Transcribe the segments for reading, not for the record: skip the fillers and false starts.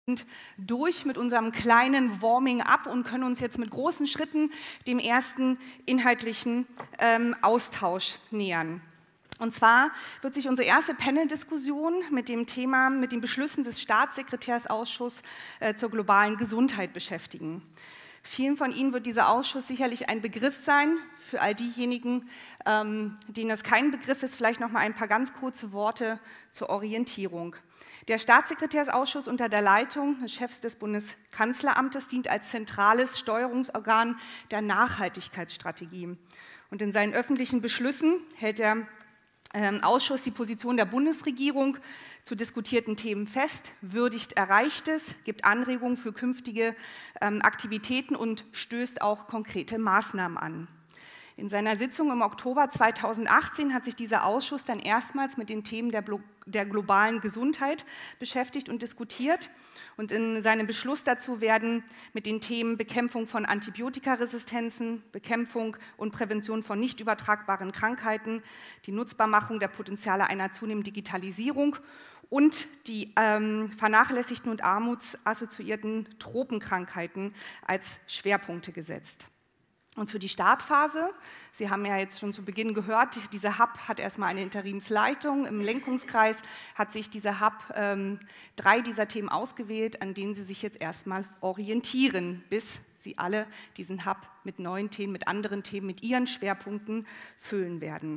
sind durch mit unserem kleinen Warming-up und können uns jetzt mit großen Schritten dem ersten inhaltlichen Austausch nähern. Und zwar wird sich unsere erste Panel-Diskussion mit dem Thema, mit den Beschlüssen des Staatssekretärsausschusses zur globalen Gesundheit beschäftigen. Vielen von Ihnen wird dieser Ausschuss sicherlich ein Begriff sein. Für all diejenigen, denen das kein Begriff ist, vielleicht noch mal ein paar ganz kurze Worte zur Orientierung. Der Staatssekretärsausschuss unter der Leitung des Chefs des Bundeskanzleramtes dient als zentrales Steuerungsorgan der Nachhaltigkeitsstrategie. Und in seinen öffentlichen Beschlüssen hält der Ausschuss die Position der Bundesregierung zu diskutierten Themen fest, würdigt Erreichtes, gibt Anregungen für künftige Aktivitäten und stößt auch konkrete Maßnahmen an. In seiner Sitzung im Oktober 2018 hat sich dieser Ausschuss dann erstmals mit den Themen der globalen Gesundheit beschäftigt und diskutiert. Und in seinem Beschluss dazu werden mit den Themen Bekämpfung von Antibiotikaresistenzen, Bekämpfung und Prävention von nicht übertragbaren Krankheiten, die Nutzbarmachung der Potenziale einer zunehmenden Digitalisierung und die vernachlässigten und armutsassoziierten Tropenkrankheiten als Schwerpunkte gesetzt. Und für die Startphase, Sie haben ja jetzt schon zu Beginn gehört, dieser Hub hat erstmal eine Interimsleitung. Im Lenkungskreis hat sich dieser Hub 3 dieser Themen ausgewählt, an denen Sie sich jetzt erstmal orientieren, bis Sie alle diesen Hub mit neuen Themen, mit anderen Themen, mit Ihren Schwerpunkten füllen werden.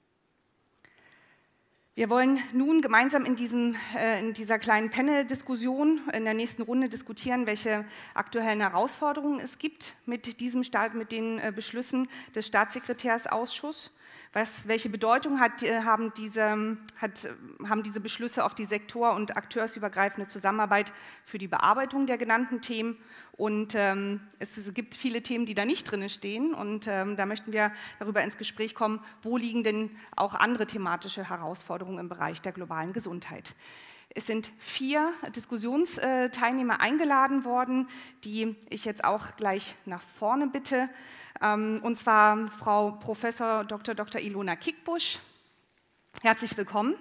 Wir wollen nun gemeinsam in dieser kleinen Panel-Diskussion in der nächsten Runde diskutieren, welche aktuellen Herausforderungen es gibt mit den Beschlüssen des Staatssekretärsausschusses. Welche Bedeutung haben diese Beschlüsse auf die sektor- und akteursübergreifende Zusammenarbeit für die Bearbeitung der genannten Themen? Und es gibt viele Themen, die da nicht drin stehen. Und da möchten wir darüber ins Gespräch kommen, wo liegen denn auch andere thematische Herausforderungen im Bereich der globalen Gesundheit. Es sind 4 Diskussionsteilnehmer eingeladen worden, die ich jetzt auch gleich nach vorne bitte. Und zwar Frau Prof. Dr. Ilona Kickbusch. Herzlich willkommen.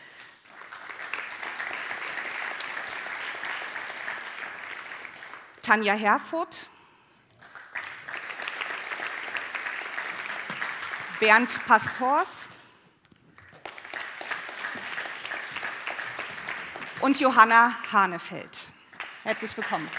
Tanja Herfurth. Bernd Pastors. Und Johanna Hanefeld. Herzlich willkommen.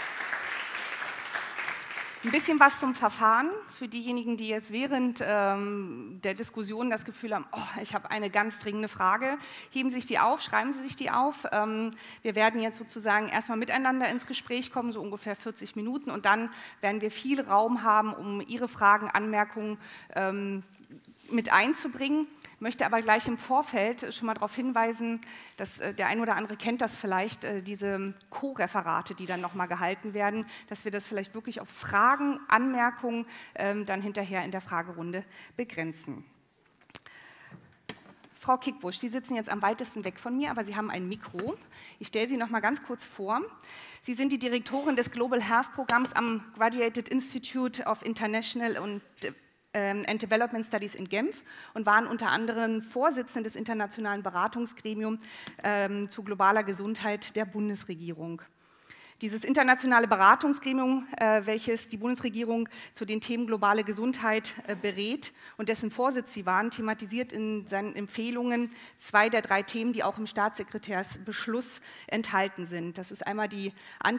Ein bisschen was zum Verfahren für diejenigen, die jetzt während der Diskussion das Gefühl haben, oh, ich habe eine ganz dringende Frage. Heben Sie sich die auf, schreiben Sie sich die auf. Wir werden jetzt sozusagen erstmal miteinander ins Gespräch kommen, so ungefähr 40 Minuten. Und dann werden wir viel Raum haben, um Ihre Fragen, Anmerkungen mit einzubringen. Ich möchte aber gleich im Vorfeld schon mal darauf hinweisen, dass der ein oder andere kennt das vielleicht, diese Co-Referate, die dann nochmal gehalten werden, dass wir das vielleicht wirklich auf Fragen, Anmerkungen dann hinterher in der Fragerunde begrenzen. Frau Kickbusch, Sie sitzen jetzt am weitesten weg von mir, aber Sie haben ein Mikro. Ich stelle Sie noch mal ganz kurz vor. Sie sind die Direktorin des Global Health Programms am Graduate Institute of International and Development Studies in Genf und waren unter anderem Vorsitzende des internationalen Beratungsgremiums zu globaler Gesundheit der Bundesregierung. Dieses internationale Beratungsgremium, welches die Bundesregierung zu den Themen globale Gesundheit berät und dessen Vorsitz Sie waren, thematisiert in seinen Empfehlungen 2 der 3 Themen, die auch im Staatssekretärsbeschluss enthalten sind. Das ist einmal die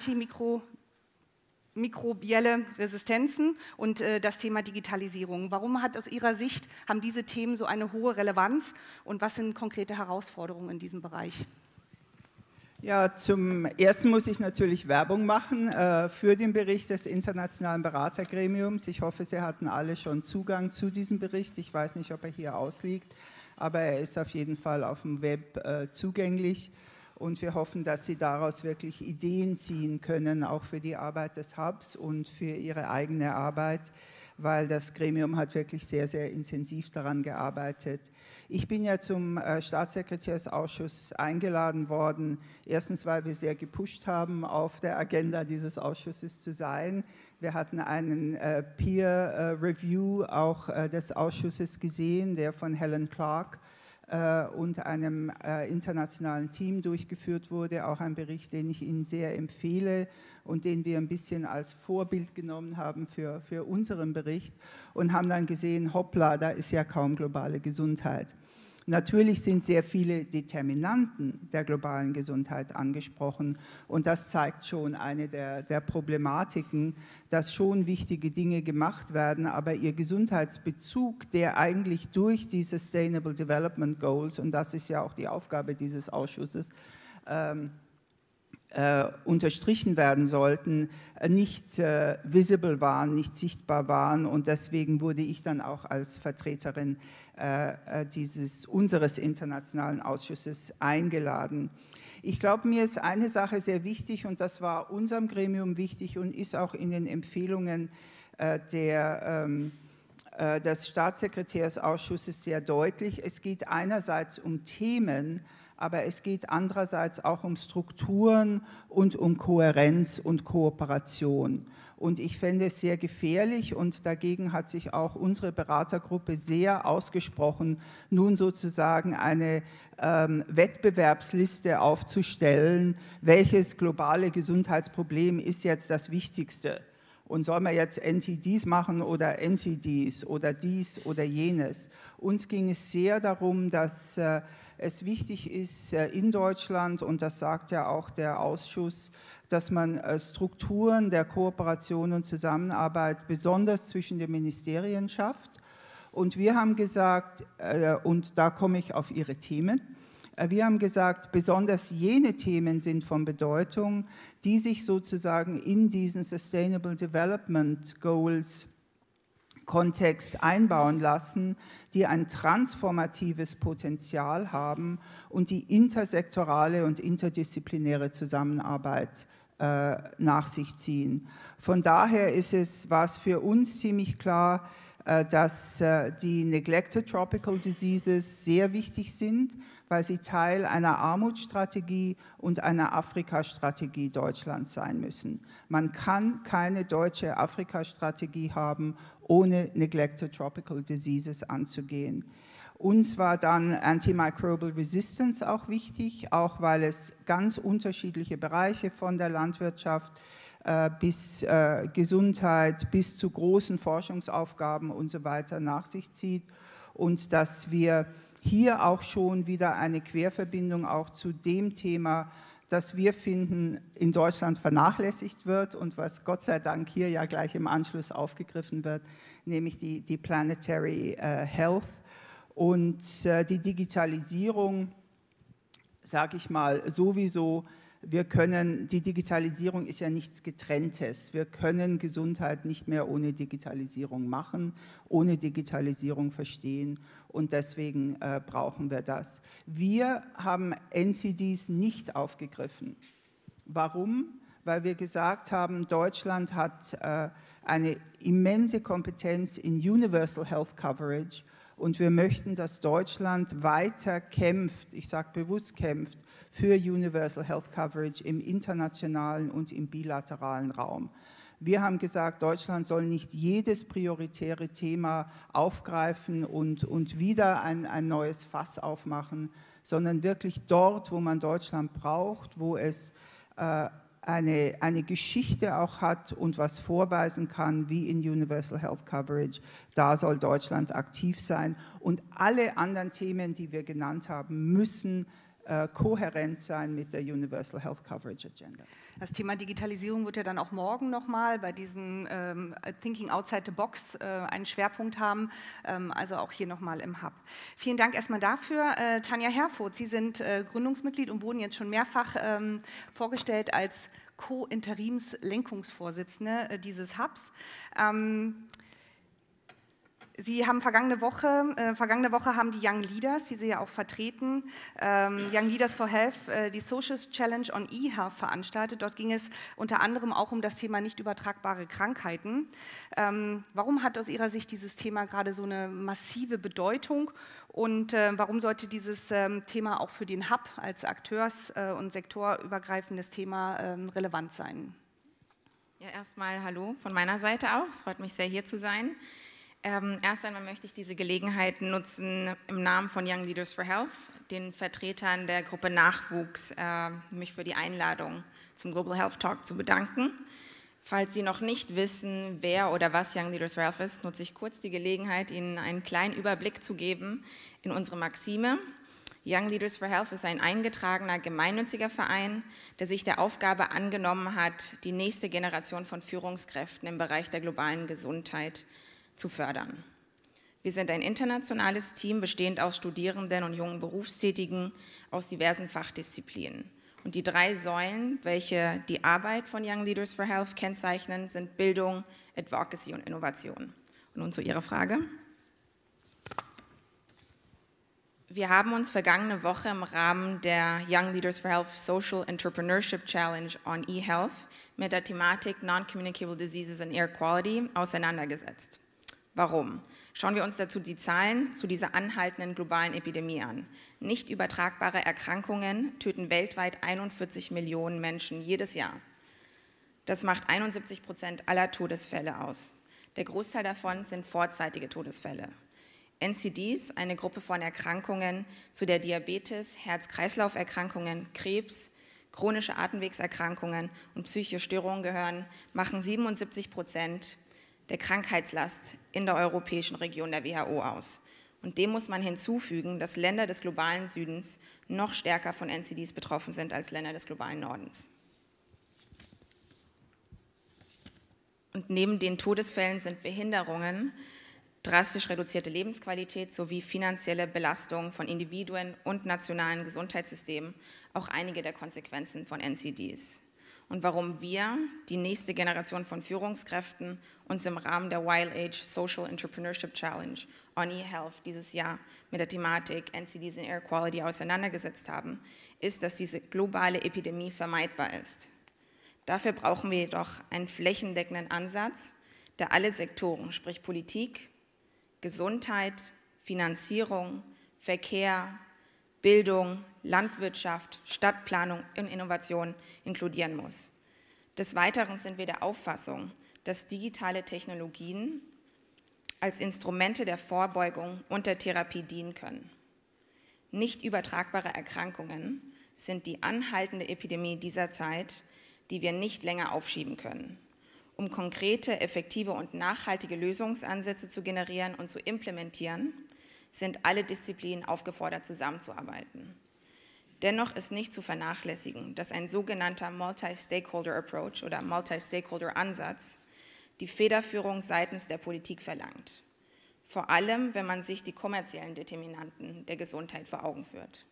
mikrobielle Resistenzen und das Thema Digitalisierung. Warum aus Ihrer Sicht haben diese Themen so eine hohe Relevanz und was sind konkrete Herausforderungen in diesem Bereich? Ja, zum Ersten muss ich natürlich Werbung machen für den Bericht des Internationalen Beratergremiums. Ich hoffe, Sie hatten alle schon Zugang zu diesem Bericht. Ich weiß nicht, ob er hier ausliegt, aber er ist auf jeden Fall auf dem Web zugänglich. Und wir hoffen, dass Sie daraus wirklich Ideen ziehen können, auch für die Arbeit des Hubs und für Ihre eigene Arbeit, weil das Gremium hat wirklich sehr, sehr intensiv daran gearbeitet. Ich bin ja zum Staatssekretärsausschuss eingeladen worden, erstens, weil wir sehr gepusht haben, auf der Agenda dieses Ausschusses zu sein. Wir hatten einen Peer-Review auch des Ausschusses gesehen, der von Helen Clark und einem internationalen Team durchgeführt wurde. Auch ein Bericht, den ich Ihnen sehr empfehle und den wir ein bisschen als Vorbild genommen haben für unseren Bericht und haben dann gesehen, hoppla, da ist ja kaum globale Gesundheit. Natürlich sind sehr viele Determinanten der globalen Gesundheit angesprochen und das zeigt schon eine der Problematiken, dass schon wichtige Dinge gemacht werden, aber ihr Gesundheitsbezug, der eigentlich durch die Sustainable Development Goals, und das ist ja auch die Aufgabe dieses Ausschusses, unterstrichen werden sollten, nicht visible waren, nicht sichtbar waren und deswegen wurde ich dann auch als Vertreterin unseres internationalen Ausschusses eingeladen. Ich glaube, mir ist eine Sache sehr wichtig und das war unserem Gremium wichtig und ist auch in den Empfehlungen des Staatssekretärsausschusses sehr deutlich. Es geht einerseits um Themen, aber es geht andererseits auch um Strukturen und um Kohärenz und Kooperation. Und ich fände es sehr gefährlich und dagegen hat sich auch unsere Beratergruppe sehr ausgesprochen, nun sozusagen eine Wettbewerbsliste aufzustellen, welches globale Gesundheitsproblem ist jetzt das Wichtigste. Und soll man jetzt NTDs machen oder NCDs oder dies oder jenes? Uns ging es sehr darum, dass es wichtig ist in Deutschland, und das sagt ja auch der Ausschuss, dass man Strukturen der Kooperation und Zusammenarbeit besonders zwischen den Ministerien schafft. Und wir haben gesagt, und da komme ich auf Ihre Themen, wir haben gesagt, besonders jene Themen sind von Bedeutung, die sich sozusagen in diesen Sustainable Development Goals Kontext einbauen lassen, die ein transformatives Potenzial haben und die intersektorale und interdisziplinäre Zusammenarbeit nach sich ziehen. Von daher war es für uns ziemlich klar, dass die Neglected Tropical Diseases sehr wichtig sind, weil sie Teil einer Armutsstrategie und einer Afrika-Strategie Deutschlands sein müssen. Man kann keine deutsche Afrika-Strategie haben, ohne Neglected Tropical Diseases anzugehen. Uns war dann Antimicrobial Resistance auch wichtig, auch weil es ganz unterschiedliche Bereiche von der Landwirtschaft bis Gesundheit, bis zu großen Forschungsaufgaben und so weiter nach sich zieht und dass wir hier auch schon wieder eine Querverbindung auch zu dem Thema, das wir finden, in Deutschland vernachlässigt wird und was Gott sei Dank hier ja gleich im Anschluss aufgegriffen wird, nämlich die Planetary Health und die Digitalisierung, sage ich mal, sowieso. Die Digitalisierung ist ja nichts Getrenntes. Wir können Gesundheit nicht mehr ohne Digitalisierung machen, ohne Digitalisierung verstehen und deswegen brauchen wir das. Wir haben NCDs nicht aufgegriffen. Warum? Weil wir gesagt haben, Deutschland hat eine immense Kompetenz in Universal Health Coverage und wir möchten, dass Deutschland weiter kämpft, ich sage bewusst kämpft, für Universal Health Coverage im internationalen und im bilateralen Raum. Wir haben gesagt, Deutschland soll nicht jedes prioritäre Thema aufgreifen und wieder ein neues Fass aufmachen, sondern wirklich dort, wo man Deutschland braucht, wo es eine Geschichte auch hat und was vorweisen kann, wie in Universal Health Coverage, da soll Deutschland aktiv sein. Und alle anderen Themen, die wir genannt haben, müssen kohärent sein mit der Universal Health Coverage Agenda. Das Thema Digitalisierung wird ja dann auch morgen nochmal bei diesem Thinking Outside the Box einen Schwerpunkt haben, also auch hier nochmal im Hub. Vielen Dank erstmal dafür. Tanja Herfurth, Sie sind Gründungsmitglied und wurden jetzt schon mehrfach vorgestellt als Co-Interims-Lenkungsvorsitzende dieses Hubs. Sie haben vergangene Woche haben die Young Leaders, die Sie ja auch vertreten, Young Leaders for Health, die Social Challenge on eHealth veranstaltet. Dort ging es unter anderem auch um das Thema nicht übertragbare Krankheiten. Warum hat aus Ihrer Sicht dieses Thema gerade so eine massive Bedeutung und warum sollte dieses Thema auch für den Hub als akteurs- und sektorübergreifendes Thema relevant sein? Ja, erstmal hallo von meiner Seite auch. Es freut mich sehr, hier zu sein. Erst einmal möchte ich diese Gelegenheit nutzen, im Namen von Young Leaders for Health, den Vertretern der Gruppe Nachwuchs, mich für die Einladung zum Global Health Talk zu bedanken. Falls Sie noch nicht wissen, wer oder was Young Leaders for Health ist, nutze ich kurz die Gelegenheit, Ihnen einen kleinen Überblick zu geben in unsere Maxime. Young Leaders for Health ist ein eingetragener gemeinnütziger Verein, der sich der Aufgabe angenommen hat, die nächste Generation von Führungskräften im Bereich der globalen Gesundheit zu fördern. Wir sind ein internationales Team, bestehend aus Studierenden und jungen Berufstätigen aus diversen Fachdisziplinen. Und die 3 Säulen, welche die Arbeit von Young Leaders for Health kennzeichnen, sind Bildung, Advocacy und Innovation. Und nun zu Ihrer Frage. Wir haben uns vergangene Woche im Rahmen der Young Leaders for Health Social Entrepreneurship Challenge on eHealth mit der Thematik Non-Communicable Diseases and Air Quality auseinandergesetzt. Warum? Schauen wir uns dazu die Zahlen zu dieser anhaltenden globalen Epidemie an. Nicht übertragbare Erkrankungen töten weltweit 41 Millionen Menschen jedes Jahr. Das macht 71% aller Todesfälle aus. Der Großteil davon sind vorzeitige Todesfälle. NCDs, eine Gruppe von Erkrankungen, zu der Diabetes, Herz-Kreislauf-Erkrankungen, Krebs, chronische Atemwegserkrankungen und psychische Störungen gehören, machen 77% der Krankheitslast in der europäischen Region der WHO aus. Und dem muss man hinzufügen, dass Länder des globalen Südens noch stärker von NCDs betroffen sind als Länder des globalen Nordens. Und neben den Todesfällen sind Behinderungen, drastisch reduzierte Lebensqualität sowie finanzielle Belastung von Individuen und nationalen Gesundheitssystemen auch einige der Konsequenzen von NCDs. Und warum wir, die nächste Generation von Führungskräften, uns im Rahmen der Wild Age Social Entrepreneurship Challenge on eHealth dieses Jahr mit der Thematik NCDs and Air Quality auseinandergesetzt haben, ist, dass diese globale Epidemie vermeidbar ist. Dafür brauchen wir jedoch einen flächendeckenden Ansatz, der alle Sektoren, sprich Politik, Gesundheit, Finanzierung, Verkehr, Bildung, Landwirtschaft, Stadtplanung und Innovation inkludieren muss. Des Weiteren sind wir der Auffassung, dass digitale Technologien als Instrumente der Vorbeugung und der Therapie dienen können. Nicht übertragbare Erkrankungen sind die anhaltende Epidemie dieser Zeit, die wir nicht länger aufschieben können. Um konkrete, effektive und nachhaltige Lösungsansätze zu generieren und zu implementieren, sind alle Disziplinen aufgefordert, zusammenzuarbeiten. Dennoch ist nicht zu vernachlässigen, dass ein sogenannter Multi-Stakeholder-Approach oder Multi-Stakeholder-Ansatz die Federführung seitens der Politik verlangt. Vor allem, wenn man sich die kommerziellen Determinanten der Gesundheit vor Augen führt.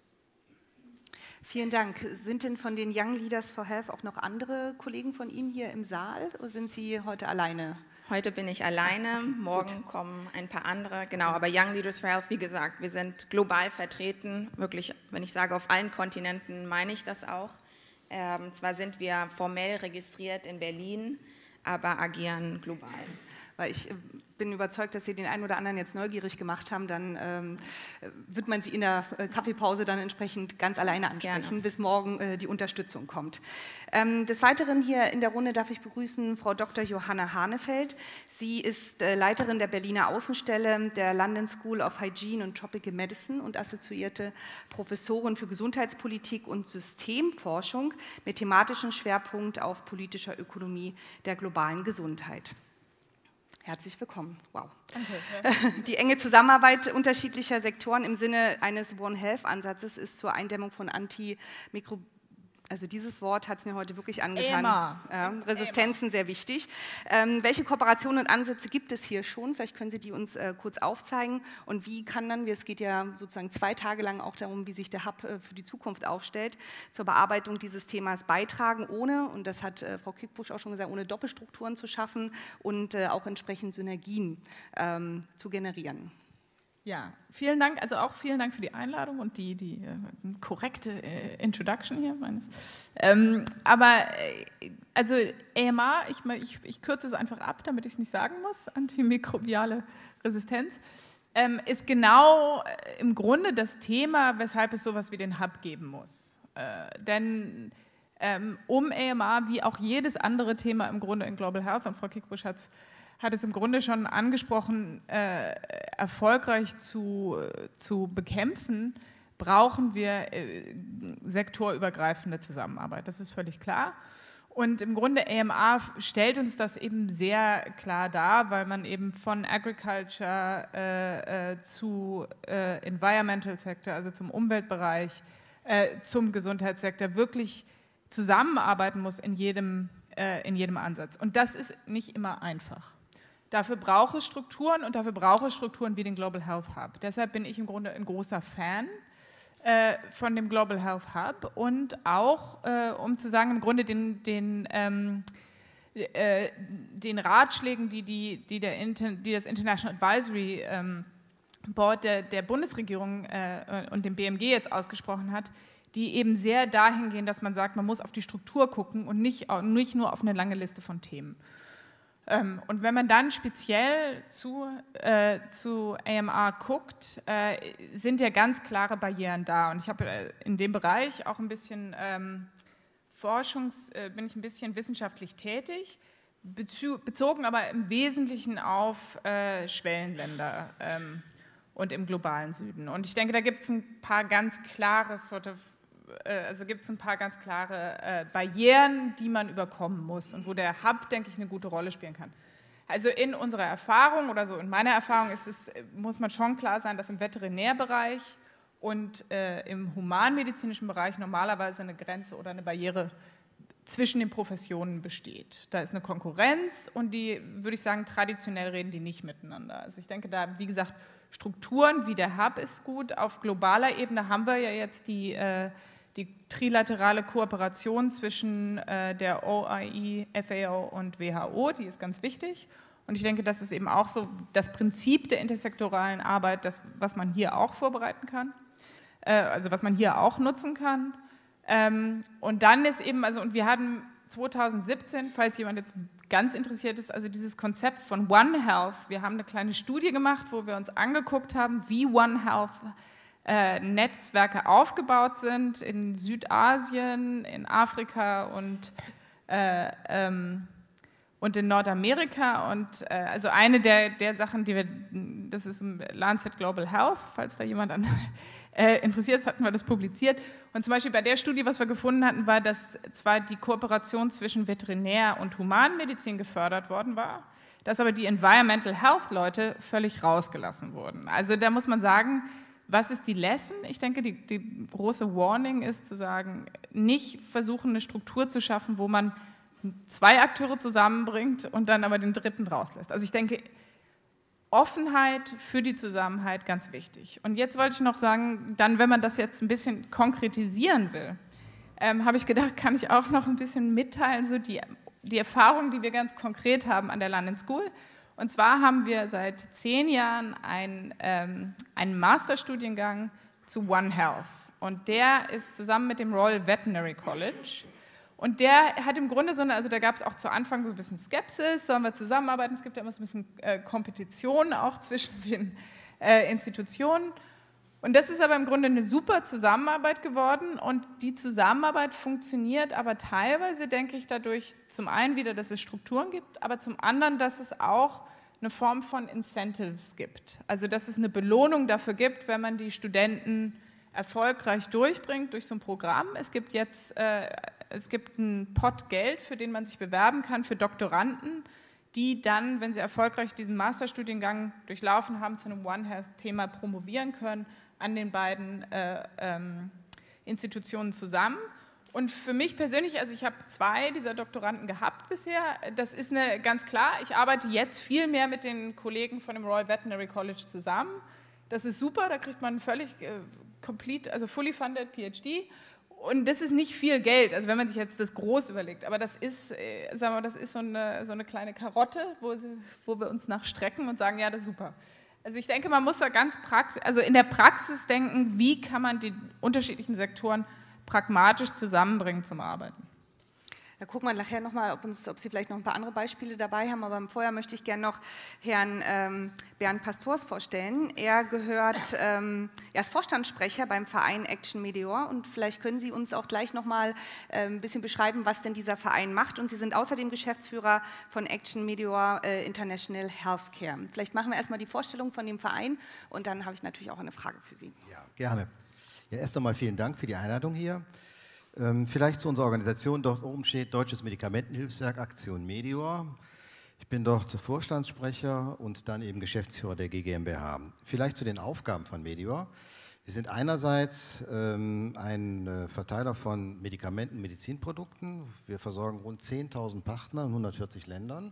Vielen Dank. Sind denn von den Young Leaders for Health auch noch andere Kollegen von Ihnen hier im Saal oder sind Sie heute alleine? Heute bin ich alleine, okay, morgen kommen ein paar andere, genau, aber Young Leaders for Health, wie gesagt, wir sind global vertreten, wirklich, wenn ich sage auf allen Kontinenten, meine ich das auch. Zwar sind wir formell registriert in Berlin, aber agieren global. Weil ich bin überzeugt, dass Sie den einen oder anderen jetzt neugierig gemacht haben, dann wird man Sie in der Kaffeepause dann entsprechend ganz alleine ansprechen, gerne, bis morgen die Unterstützung kommt. Des Weiteren hier in der Runde darf ich begrüßen Frau Dr. Johanna Hanefeld. Sie ist Leiterin der Berliner Außenstelle der London School of Hygiene and Tropical Medicine und assoziierte Professorin für Gesundheitspolitik und Systemforschung mit thematischem Schwerpunkt auf politischer Ökonomie der globalen Gesundheit. Herzlich willkommen. Wow. Danke. Die enge Zusammenarbeit unterschiedlicher Sektoren im Sinne eines One Health-Ansatzes ist zur Eindämmung von also dieses Wort hat es mir heute wirklich angetan. Resistenzen sehr wichtig. Welche Kooperationen und Ansätze gibt es hier schon? Vielleicht können Sie die uns kurz aufzeigen. Und wie kann dann, es geht ja sozusagen 2 Tage lang auch darum, wie sich der Hub für die Zukunft aufstellt, zur Bearbeitung dieses Themas beitragen, ohne, und das hat Frau Kickbusch auch schon gesagt, ohne Doppelstrukturen zu schaffen und auch entsprechend Synergien zu generieren. Ja, vielen Dank, also auch vielen Dank für die Einladung und die korrekte Introduction hier meines. Also AMR, ich kürze es einfach ab, damit ich es nicht sagen muss, antimikrobiale Resistenz, ist genau im Grunde das Thema, weshalb es sowas wie den Hub geben muss. Denn um AMR, wie auch jedes andere Thema im Grunde in Global Health, und Frau Kickbusch hat es hat es im Grunde schon angesprochen, erfolgreich zu bekämpfen, brauchen wir sektorübergreifende Zusammenarbeit. Das ist völlig klar. Und im Grunde AMR stellt uns das eben sehr klar dar, weil man eben von Agriculture zu Environmental Sector, also zum Umweltbereich, zum Gesundheitssektor wirklich zusammenarbeiten muss in jedem Ansatz. Und das ist nicht immer einfach. Dafür braucht es Strukturen und dafür braucht es Strukturen wie den Global Health Hub. Deshalb bin ich im Grunde ein großer Fan von dem Global Health Hub und auch, um zu sagen, im Grunde den Ratschlägen, die das International Advisory Board der Bundesregierung und dem BMG jetzt ausgesprochen hat, die eben sehr dahin gehen, dass man sagt, man muss auf die Struktur gucken und nicht nur auf eine lange Liste von Themen. Und wenn man dann speziell zu AMR guckt, sind ja ganz klare Barrieren da. Und ich habe in dem Bereich auch ein bisschen bin ich ein bisschen wissenschaftlich tätig, bezogen aber im Wesentlichen auf Schwellenländer und im globalen Süden. Und ich denke, da gibt es ein paar ganz klare Barrieren, die man überkommen muss und wo der Hub, denke ich, eine gute Rolle spielen kann. Also in unserer Erfahrung oder so in meiner Erfahrung muss man schon klar sein, dass im Veterinärbereich und im humanmedizinischen Bereich normalerweise eine Grenze oder eine Barriere zwischen den Professionen besteht. Da ist eine Konkurrenz und die, würde ich sagen, traditionell reden die nicht miteinander. Also ich denke da, wie gesagt, Strukturen wie der Hub ist gut. Auf globaler Ebene haben wir ja jetzt die trilaterale Kooperation zwischen der OIE, FAO und WHO, die ist ganz wichtig. Und ich denke, das ist eben auch so das Prinzip der intersektoralen Arbeit, was man hier auch vorbereiten kann, also was man hier auch nutzen kann. Und dann ist eben, und wir hatten 2017, falls jemand jetzt ganz interessiert ist, also dieses Konzept von One Health, wir haben eine kleine Studie gemacht, wo wir uns angeguckt haben, wie One Health Netzwerke aufgebaut sind in Südasien, in Afrika und in Nordamerika. Und also eine der Sachen, das ist im Lancet Global Health, falls da jemand interessiert ist, hatten wir das publiziert. Und zum Beispiel bei der Studie, was wir gefunden hatten, war, dass zwar die Kooperation zwischen Veterinär- und Humanmedizin gefördert worden war, dass aber die Environmental Health Leute völlig rausgelassen wurden. Also da muss man sagen, was ist die Lesson? Ich denke, die große Warning ist zu sagen, nicht versuchen, eine Struktur zu schaffen, wo man 2 Akteure zusammenbringt und dann aber den dritten rauslässt. Also ich denke, Offenheit für die Zusammenarbeit ganz wichtig. Und jetzt wollte ich noch sagen, dann, wenn man das jetzt ein bisschen konkretisieren will, habe ich gedacht, kann ich auch noch ein bisschen mitteilen, so die Erfahrungen, die wir ganz konkret haben an der London School. Und zwar haben wir seit 10 Jahren einen Masterstudiengang zu One Health. Und der ist zusammen mit dem Royal Veterinary College. Und der hat im Grunde also da gab es auch zu Anfang so ein bisschen Skepsis, sollen wir zusammenarbeiten? Es gibt ja immer so ein bisschen Kompetition auch zwischen den Institutionen. Und das ist aber im Grunde eine super Zusammenarbeit geworden. Und die Zusammenarbeit funktioniert aber teilweise, denke ich, dadurch zum einen wieder, dass es Strukturen gibt, aber zum anderen, dass es auch eine Form von Incentives gibt. Also dass es eine Belohnung dafür gibt, wenn man die Studenten erfolgreich durchbringt durch so ein Programm. Es gibt einen Pot Geld, für den man sich bewerben kann für Doktoranden, die dann, wenn sie erfolgreich diesen Masterstudiengang durchlaufen haben, zu einem One Health-Thema promovieren können an den beiden Institutionen zusammen. Und für mich persönlich, also ich habe 2 dieser Doktoranden gehabt bisher, das ist ganz klar, ich arbeite jetzt viel mehr mit den Kollegen von dem Royal Veterinary College zusammen. Das ist super, da kriegt man völlig fully funded PhD. Und das ist nicht viel Geld, also wenn man sich jetzt das groß überlegt, aber das ist, sagen wir, das ist so eine kleine Karotte, wo wir uns nachstrecken und sagen, ja, das ist super. Also ich denke, man muss da in der Praxis denken, wie kann man die unterschiedlichen Sektoren pragmatisch zusammenbringen zum Arbeiten. Da gucken wir nachher nochmal, ob Sie vielleicht noch ein paar andere Beispiele dabei haben, aber vorher möchte ich gerne noch Herrn Bernd Pastors vorstellen. Er ist Vorstandssprecher beim Verein Action Medeor und vielleicht können Sie uns auch gleich nochmal ein bisschen beschreiben, was denn dieser Verein macht, und Sie sind außerdem Geschäftsführer von Action Medeor International Healthcare. Vielleicht machen wir erstmal die Vorstellung von dem Verein und dann habe ich natürlich auch eine Frage für Sie. Ja, gerne. Ja, erst einmal vielen Dank für die Einladung hier. Vielleicht zu unserer Organisation. Dort oben steht Deutsches Medikamentenhilfswerk Aktion Medeor. Ich bin dort Vorstandssprecher und dann eben Geschäftsführer der GmbH. Vielleicht zu den Aufgaben von Medeor. Wir sind einerseits ein Verteiler von Medikamenten und Medizinprodukten. Wir versorgen rund 10.000 Partner in 140 Ländern.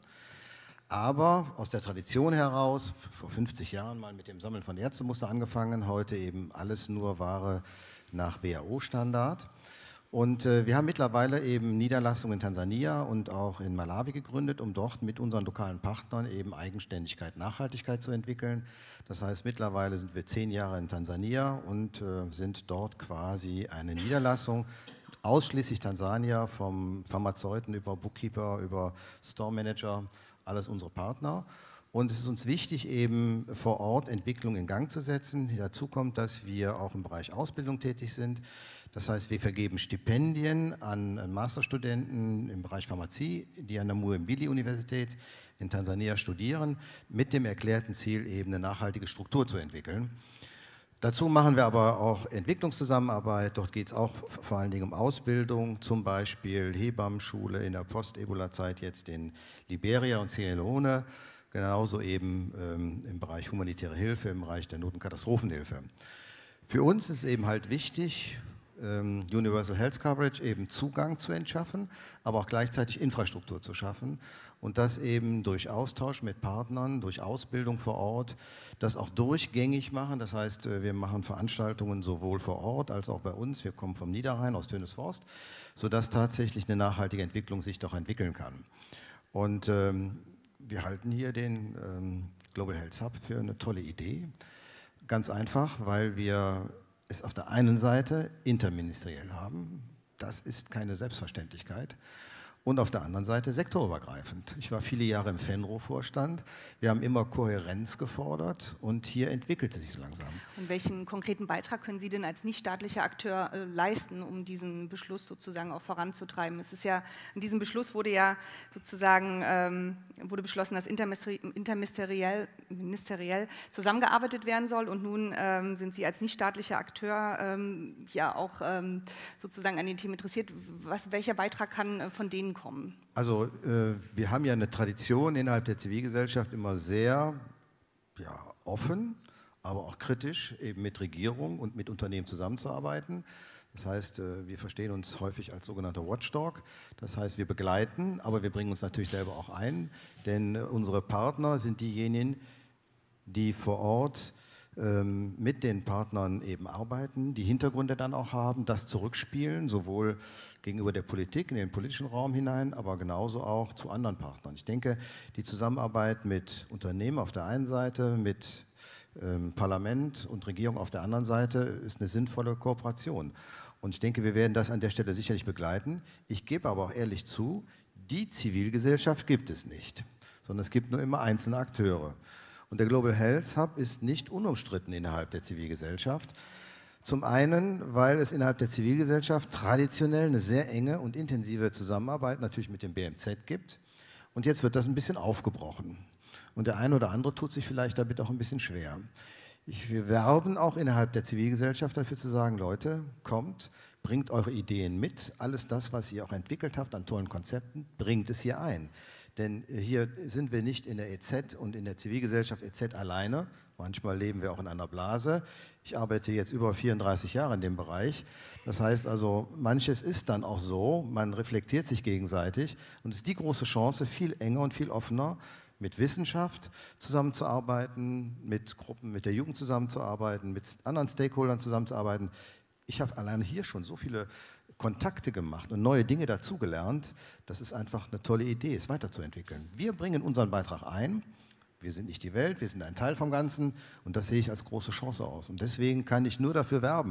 Aber aus der Tradition heraus, vor 50 Jahren mal mit dem Sammeln von Ärztemuster angefangen, heute eben alles nur Ware nach WHO-Standard. Und wir haben mittlerweile eben Niederlassungen in Tansania und auch in Malawi gegründet, um dort mit unseren lokalen Partnern eben Eigenständigkeit, Nachhaltigkeit zu entwickeln. Das heißt, mittlerweile sind wir 10 Jahre in Tansania und sind dort quasi eine Niederlassung, ausschließlich Tansania, vom Pharmazeuten über Bookkeeper, über Store Manager, alles unsere Partner. Und es ist uns wichtig, eben vor Ort Entwicklung in Gang zu setzen. Dazu kommt, dass wir auch im Bereich Ausbildung tätig sind. Das heißt, wir vergeben Stipendien an Masterstudenten im Bereich Pharmazie, die an der Muhimbili-Universität in Tansania studieren, mit dem erklärten Ziel, eben eine nachhaltige Struktur zu entwickeln. Dazu machen wir aber auch Entwicklungszusammenarbeit. Dort geht es auch vor allen Dingen um Ausbildung, zum Beispiel Hebammenschule in der Post-Ebola-Zeit jetzt in Liberia und Sierra Leone, genauso eben im Bereich humanitäre Hilfe, im Bereich der Not- und Katastrophenhilfe. Für uns ist es eben halt wichtig, Universal Health Coverage, eben Zugang zu entschaffen, aber auch gleichzeitig Infrastruktur zu schaffen und das eben durch Austausch mit Partnern, durch Ausbildung vor Ort, das auch durchgängig machen. Das heißt, wir machen Veranstaltungen sowohl vor Ort als auch bei uns. Wir kommen vom Niederrhein aus Tönisforst, sodass tatsächlich eine nachhaltige Entwicklung sich doch entwickeln kann. Und wir halten hier den Global Health Hub für eine tolle Idee. Ganz einfach, weil wir es auf der einen Seite interministeriell haben, das ist keine Selbstverständlichkeit, und auf der anderen Seite sektorübergreifend. Ich war viele Jahre im FENRO-Vorstand, wir haben immer Kohärenz gefordert und hier entwickelt es sich so langsam. Und welchen konkreten Beitrag können Sie denn als nichtstaatlicher Akteur leisten, um diesen Beschluss sozusagen auch voranzutreiben? Es ist ja, in diesem Beschluss wurde ja sozusagen wurde beschlossen, dass interministeriell zusammengearbeitet werden soll, und nun sind Sie als nichtstaatlicher Akteur ja auch sozusagen an den Themen interessiert. Welcher Beitrag kann von denen kommen? Also wir haben ja eine Tradition innerhalb der Zivilgesellschaft, immer sehr offen, aber auch kritisch eben mit Regierung und mit Unternehmen zusammenzuarbeiten. Das heißt, wir verstehen uns häufig als sogenannter Watchdog. Das heißt, wir begleiten, aber wir bringen uns natürlich selber auch ein, denn unsere Partner sind diejenigen, die vor Ort mit den Partnern eben arbeiten, die Hintergründe dann auch haben, das zurückspielen, sowohl gegenüber der Politik, in den politischen Raum hinein, aber genauso auch zu anderen Partnern. Ich denke, die Zusammenarbeit mit Unternehmen auf der einen Seite, mit Parlament und Regierung auf der anderen Seite ist eine sinnvolle Kooperation. Und ich denke, wir werden das an der Stelle sicherlich begleiten. Ich gebe aber auch ehrlich zu, die Zivilgesellschaft gibt es nicht, sondern es gibt nur immer einzelne Akteure. Und der Global Health Hub ist nicht unumstritten innerhalb der Zivilgesellschaft. Zum einen, weil es innerhalb der Zivilgesellschaft traditionell eine sehr enge und intensive Zusammenarbeit natürlich mit dem BMZ gibt. Und jetzt wird das ein bisschen aufgebrochen. Und der eine oder andere tut sich vielleicht damit auch ein bisschen schwer. Wir werben auch innerhalb der Zivilgesellschaft dafür zu sagen, Leute, kommt, bringt eure Ideen mit. Alles das, was ihr auch entwickelt habt an tollen Konzepten, bringt es hier ein. Denn hier sind wir nicht in der EZ und in der Zivilgesellschaft EZ alleine. Manchmal leben wir auch in einer Blase. Ich arbeite jetzt über 34 Jahre in dem Bereich. Das heißt also, manches ist dann auch so, man reflektiert sich gegenseitig und es ist die große Chance, viel enger und viel offener mit Wissenschaft zusammenzuarbeiten, mit Gruppen, mit der Jugend zusammenzuarbeiten, mit anderen Stakeholdern zusammenzuarbeiten. Ich habe alleine hier schon so viele Kontakte gemacht und neue Dinge dazugelernt. Das ist einfach eine tolle Idee, es weiterzuentwickeln. Wir bringen unseren Beitrag ein. Wir sind nicht die Welt, wir sind ein Teil vom Ganzen und das sehe ich als große Chance aus. Und deswegen kann ich nur dafür werben,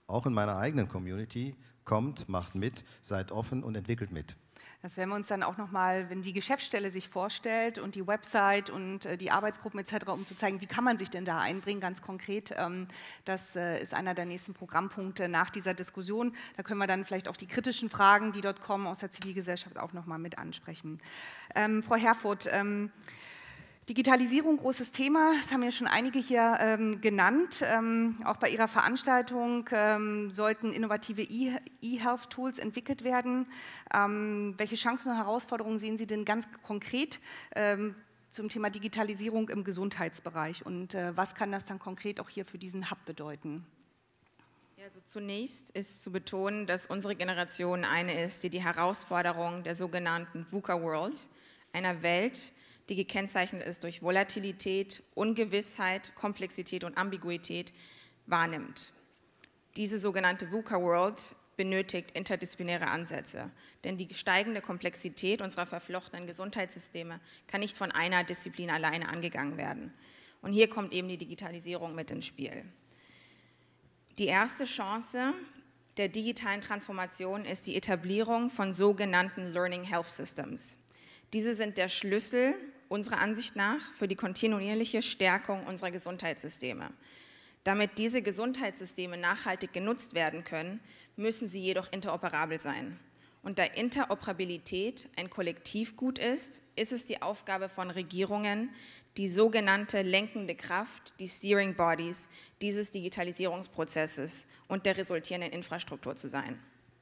auch in meiner eigenen Community. Kommt, macht mit, seid offen und entwickelt mit. Das werden wir uns dann auch nochmal, wenn die Geschäftsstelle sich vorstellt und die Website und die Arbeitsgruppen etc., um zu zeigen, wie kann man sich denn da einbringen, ganz konkret. Das ist einer der nächsten Programmpunkte nach dieser Diskussion. Da können wir dann vielleicht auch die kritischen Fragen, die dort kommen, aus der Zivilgesellschaft auch nochmal mit ansprechen. Frau Herfurth, Digitalisierung, großes Thema, das haben ja schon einige hier genannt. Auch bei Ihrer Veranstaltung sollten innovative E-Health-Tools entwickelt werden. Welche Chancen und Herausforderungen sehen Sie denn ganz konkret zum Thema Digitalisierung im Gesundheitsbereich und was kann das dann konkret auch hier für diesen Hub bedeuten? Ja, also zunächst ist zu betonen, dass unsere Generation eine ist, die die Herausforderung der sogenannten VUCA-World, einer Welt, die gekennzeichnet ist durch Volatilität, Ungewissheit, Komplexität und Ambiguität, wahrnimmt. Diese sogenannte VUCA-World benötigt interdisziplinäre Ansätze, denn die steigende Komplexität unserer verflochtenen Gesundheitssysteme kann nicht von einer Disziplin alleine angegangen werden. Und hier kommt eben die Digitalisierung mit ins Spiel. Die erste Chance der digitalen Transformation ist die Etablierung von sogenannten Learning Health Systems. Diese sind der Schlüssel unserer Ansicht nach für die kontinuierliche Stärkung unserer Gesundheitssysteme. Damit diese Gesundheitssysteme nachhaltig genutzt werden können, müssen sie jedoch interoperabel sein. Und da Interoperabilität ein Kollektivgut ist, ist es die Aufgabe von Regierungen, die sogenannte lenkende Kraft, die Steering Bodies dieses Digitalisierungsprozesses und der resultierenden Infrastruktur zu sein.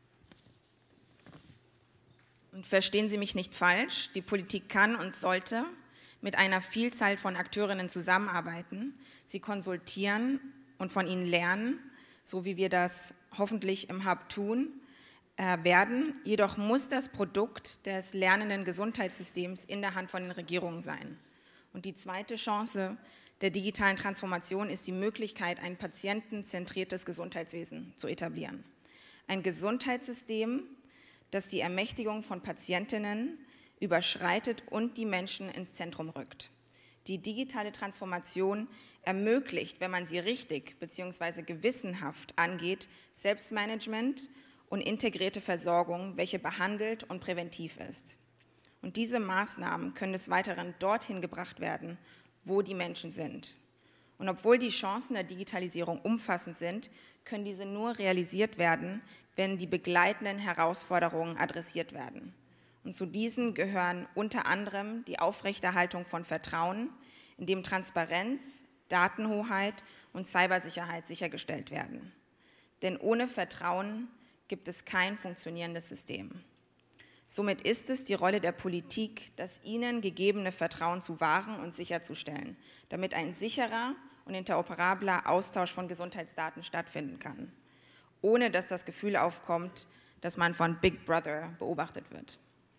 Und verstehen Sie mich nicht falsch, die Politik kann und sollte mit einer Vielzahl von Akteurinnen zusammenarbeiten, sie konsultieren und von ihnen lernen, so wie wir das hoffentlich im Hub tun werden. Jedoch muss das Produkt des lernenden Gesundheitssystems in der Hand von den Regierungen sein. Und die zweite Chance der digitalen Transformation ist die Möglichkeit, ein patientenzentriertes Gesundheitswesen zu etablieren. Ein Gesundheitssystem, das die Ermächtigung von Patientinnen überschreitet und die Menschen ins Zentrum rückt. Die digitale Transformation ermöglicht, wenn man sie richtig bzw. gewissenhaft angeht, Selbstmanagement und integrierte Versorgung, welche behandelt und präventiv ist. Und diese Maßnahmen können des Weiteren dorthin gebracht werden, wo die Menschen sind. Und obwohl die Chancen der Digitalisierung umfassend sind, können diese nur realisiert werden, wenn die begleitenden Herausforderungen adressiert werden. Und zu diesen gehören unter anderem die Aufrechterhaltung von Vertrauen, in dem Transparenz, Datenhoheit und Cybersicherheit sichergestellt werden. Denn ohne Vertrauen gibt es kein funktionierendes System. Somit ist es die Rolle der Politik, das ihnen gegebene Vertrauen zu wahren und sicherzustellen, damit ein sicherer und interoperabler Austausch von Gesundheitsdaten stattfinden kann, ohne dass das Gefühl aufkommt, dass man von Big Brother beobachtet wird.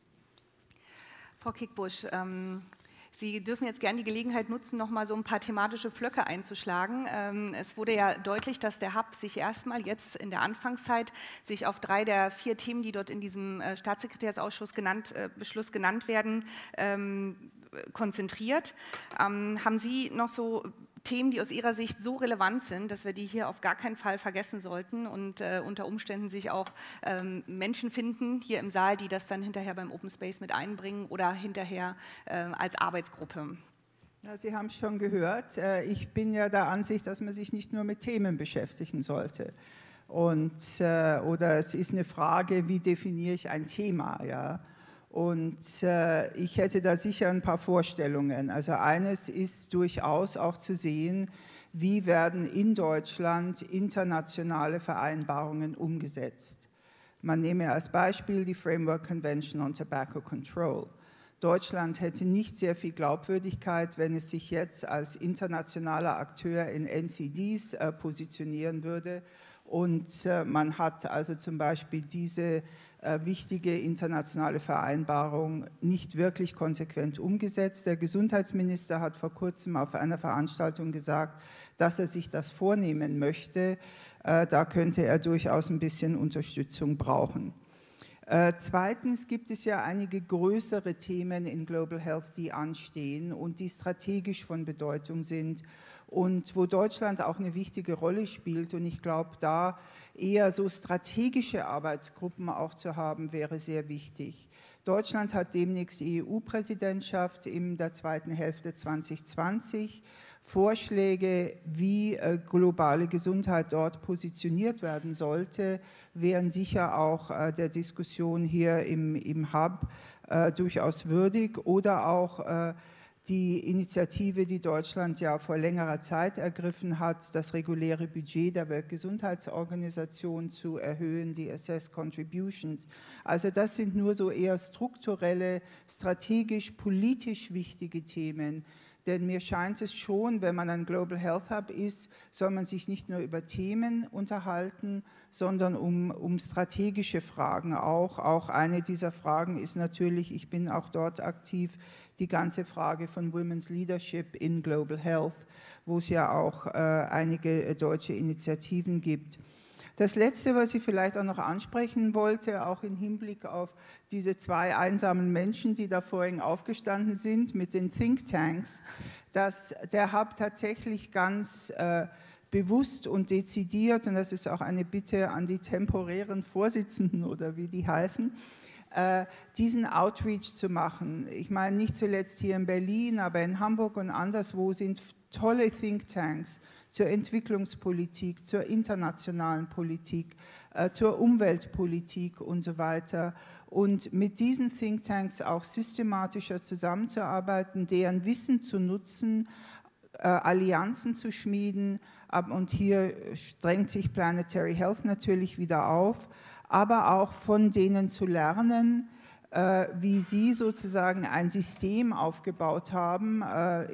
Frau Kickbusch, Sie dürfen jetzt gerne die Gelegenheit nutzen, noch mal so ein paar thematische Pflöcke einzuschlagen. Es wurde ja deutlich, dass der Hub sich erstmal jetzt in der Anfangszeit sich auf 3 der 4 Themen, die dort in diesem Staatssekretärsausschuss Beschluss genannt werden, konzentriert. Haben Sie noch so Themen, die aus Ihrer Sicht so relevant sind, dass wir die hier auf gar keinen Fall vergessen sollten und unter Umständen sich auch Menschen finden hier im Saal, die das dann hinterher beim Open Space mit einbringen oder hinterher als Arbeitsgruppe? Ja, Sie haben es schon gehört. Ich bin ja der Ansicht, dass man sich nicht nur mit Themen beschäftigen sollte. Oder es ist eine Frage, wie definiere ich ein Thema, ja? Und ich hätte da sicher ein paar Vorstellungen. Also eines ist durchaus auch zu sehen, wie werden in Deutschland internationale Vereinbarungen umgesetzt. Man nehme als Beispiel die Framework Convention on Tobacco Control. Deutschland hätte nicht sehr viel Glaubwürdigkeit, wenn es sich jetzt als internationaler Akteur in NCDs positionieren würde. Und man hat also zum Beispiel diese wichtige internationale Vereinbarung nicht wirklich konsequent umgesetzt. Der Gesundheitsminister hat vor kurzem auf einer Veranstaltung gesagt, dass er sich das vornehmen möchte. Da könnte er durchaus ein bisschen Unterstützung brauchen. Zweitens gibt es ja einige größere Themen in Global Health, die anstehen und die strategisch von Bedeutung sind und wo Deutschland auch eine wichtige Rolle spielt. Und ich glaube, da eher so strategische Arbeitsgruppen auch zu haben, wäre sehr wichtig. Deutschland hat demnächst die EU-Präsidentschaft in der zweiten Hälfte 2020. Vorschläge, wie globale Gesundheit dort positioniert werden sollte, wären sicher auch der Diskussion hier im Hub durchaus würdig, oder auch die Initiative, die Deutschland ja vor längerer Zeit ergriffen hat, das reguläre Budget der Weltgesundheitsorganisation zu erhöhen, die Assessed Contributions. Also das sind nur so eher strukturelle, strategisch, politisch wichtige Themen. Denn mir scheint es schon, wenn man ein Global Health Hub ist, soll man sich nicht nur über Themen unterhalten, sondern um strategische Fragen auch. Auch eine dieser Fragen ist natürlich, ich bin auch dort aktiv, die ganze Frage von Women's Leadership in Global Health, wo es ja auch einige deutsche Initiativen gibt. Das Letzte, was ich vielleicht auch noch ansprechen wollte, auch im Hinblick auf diese 2 einsamen Menschen, die da vorhin aufgestanden sind mit den Thinktanks, dass der Hub tatsächlich ganz bewusst und dezidiert, und das ist auch eine Bitte an die temporären Vorsitzenden oder wie die heißen, diesen Outreach zu machen. Ich meine, nicht zuletzt hier in Berlin, aber in Hamburg und anderswo sind tolle Thinktanks zur Entwicklungspolitik, zur internationalen Politik, zur Umweltpolitik und so weiter. Und mit diesen Thinktanks auch systematischer zusammenzuarbeiten, deren Wissen zu nutzen, Allianzen zu schmieden. Und hier drängt sich Planetary Health natürlich wieder auf, aber auch von denen zu lernen, wie sie sozusagen ein System aufgebaut haben,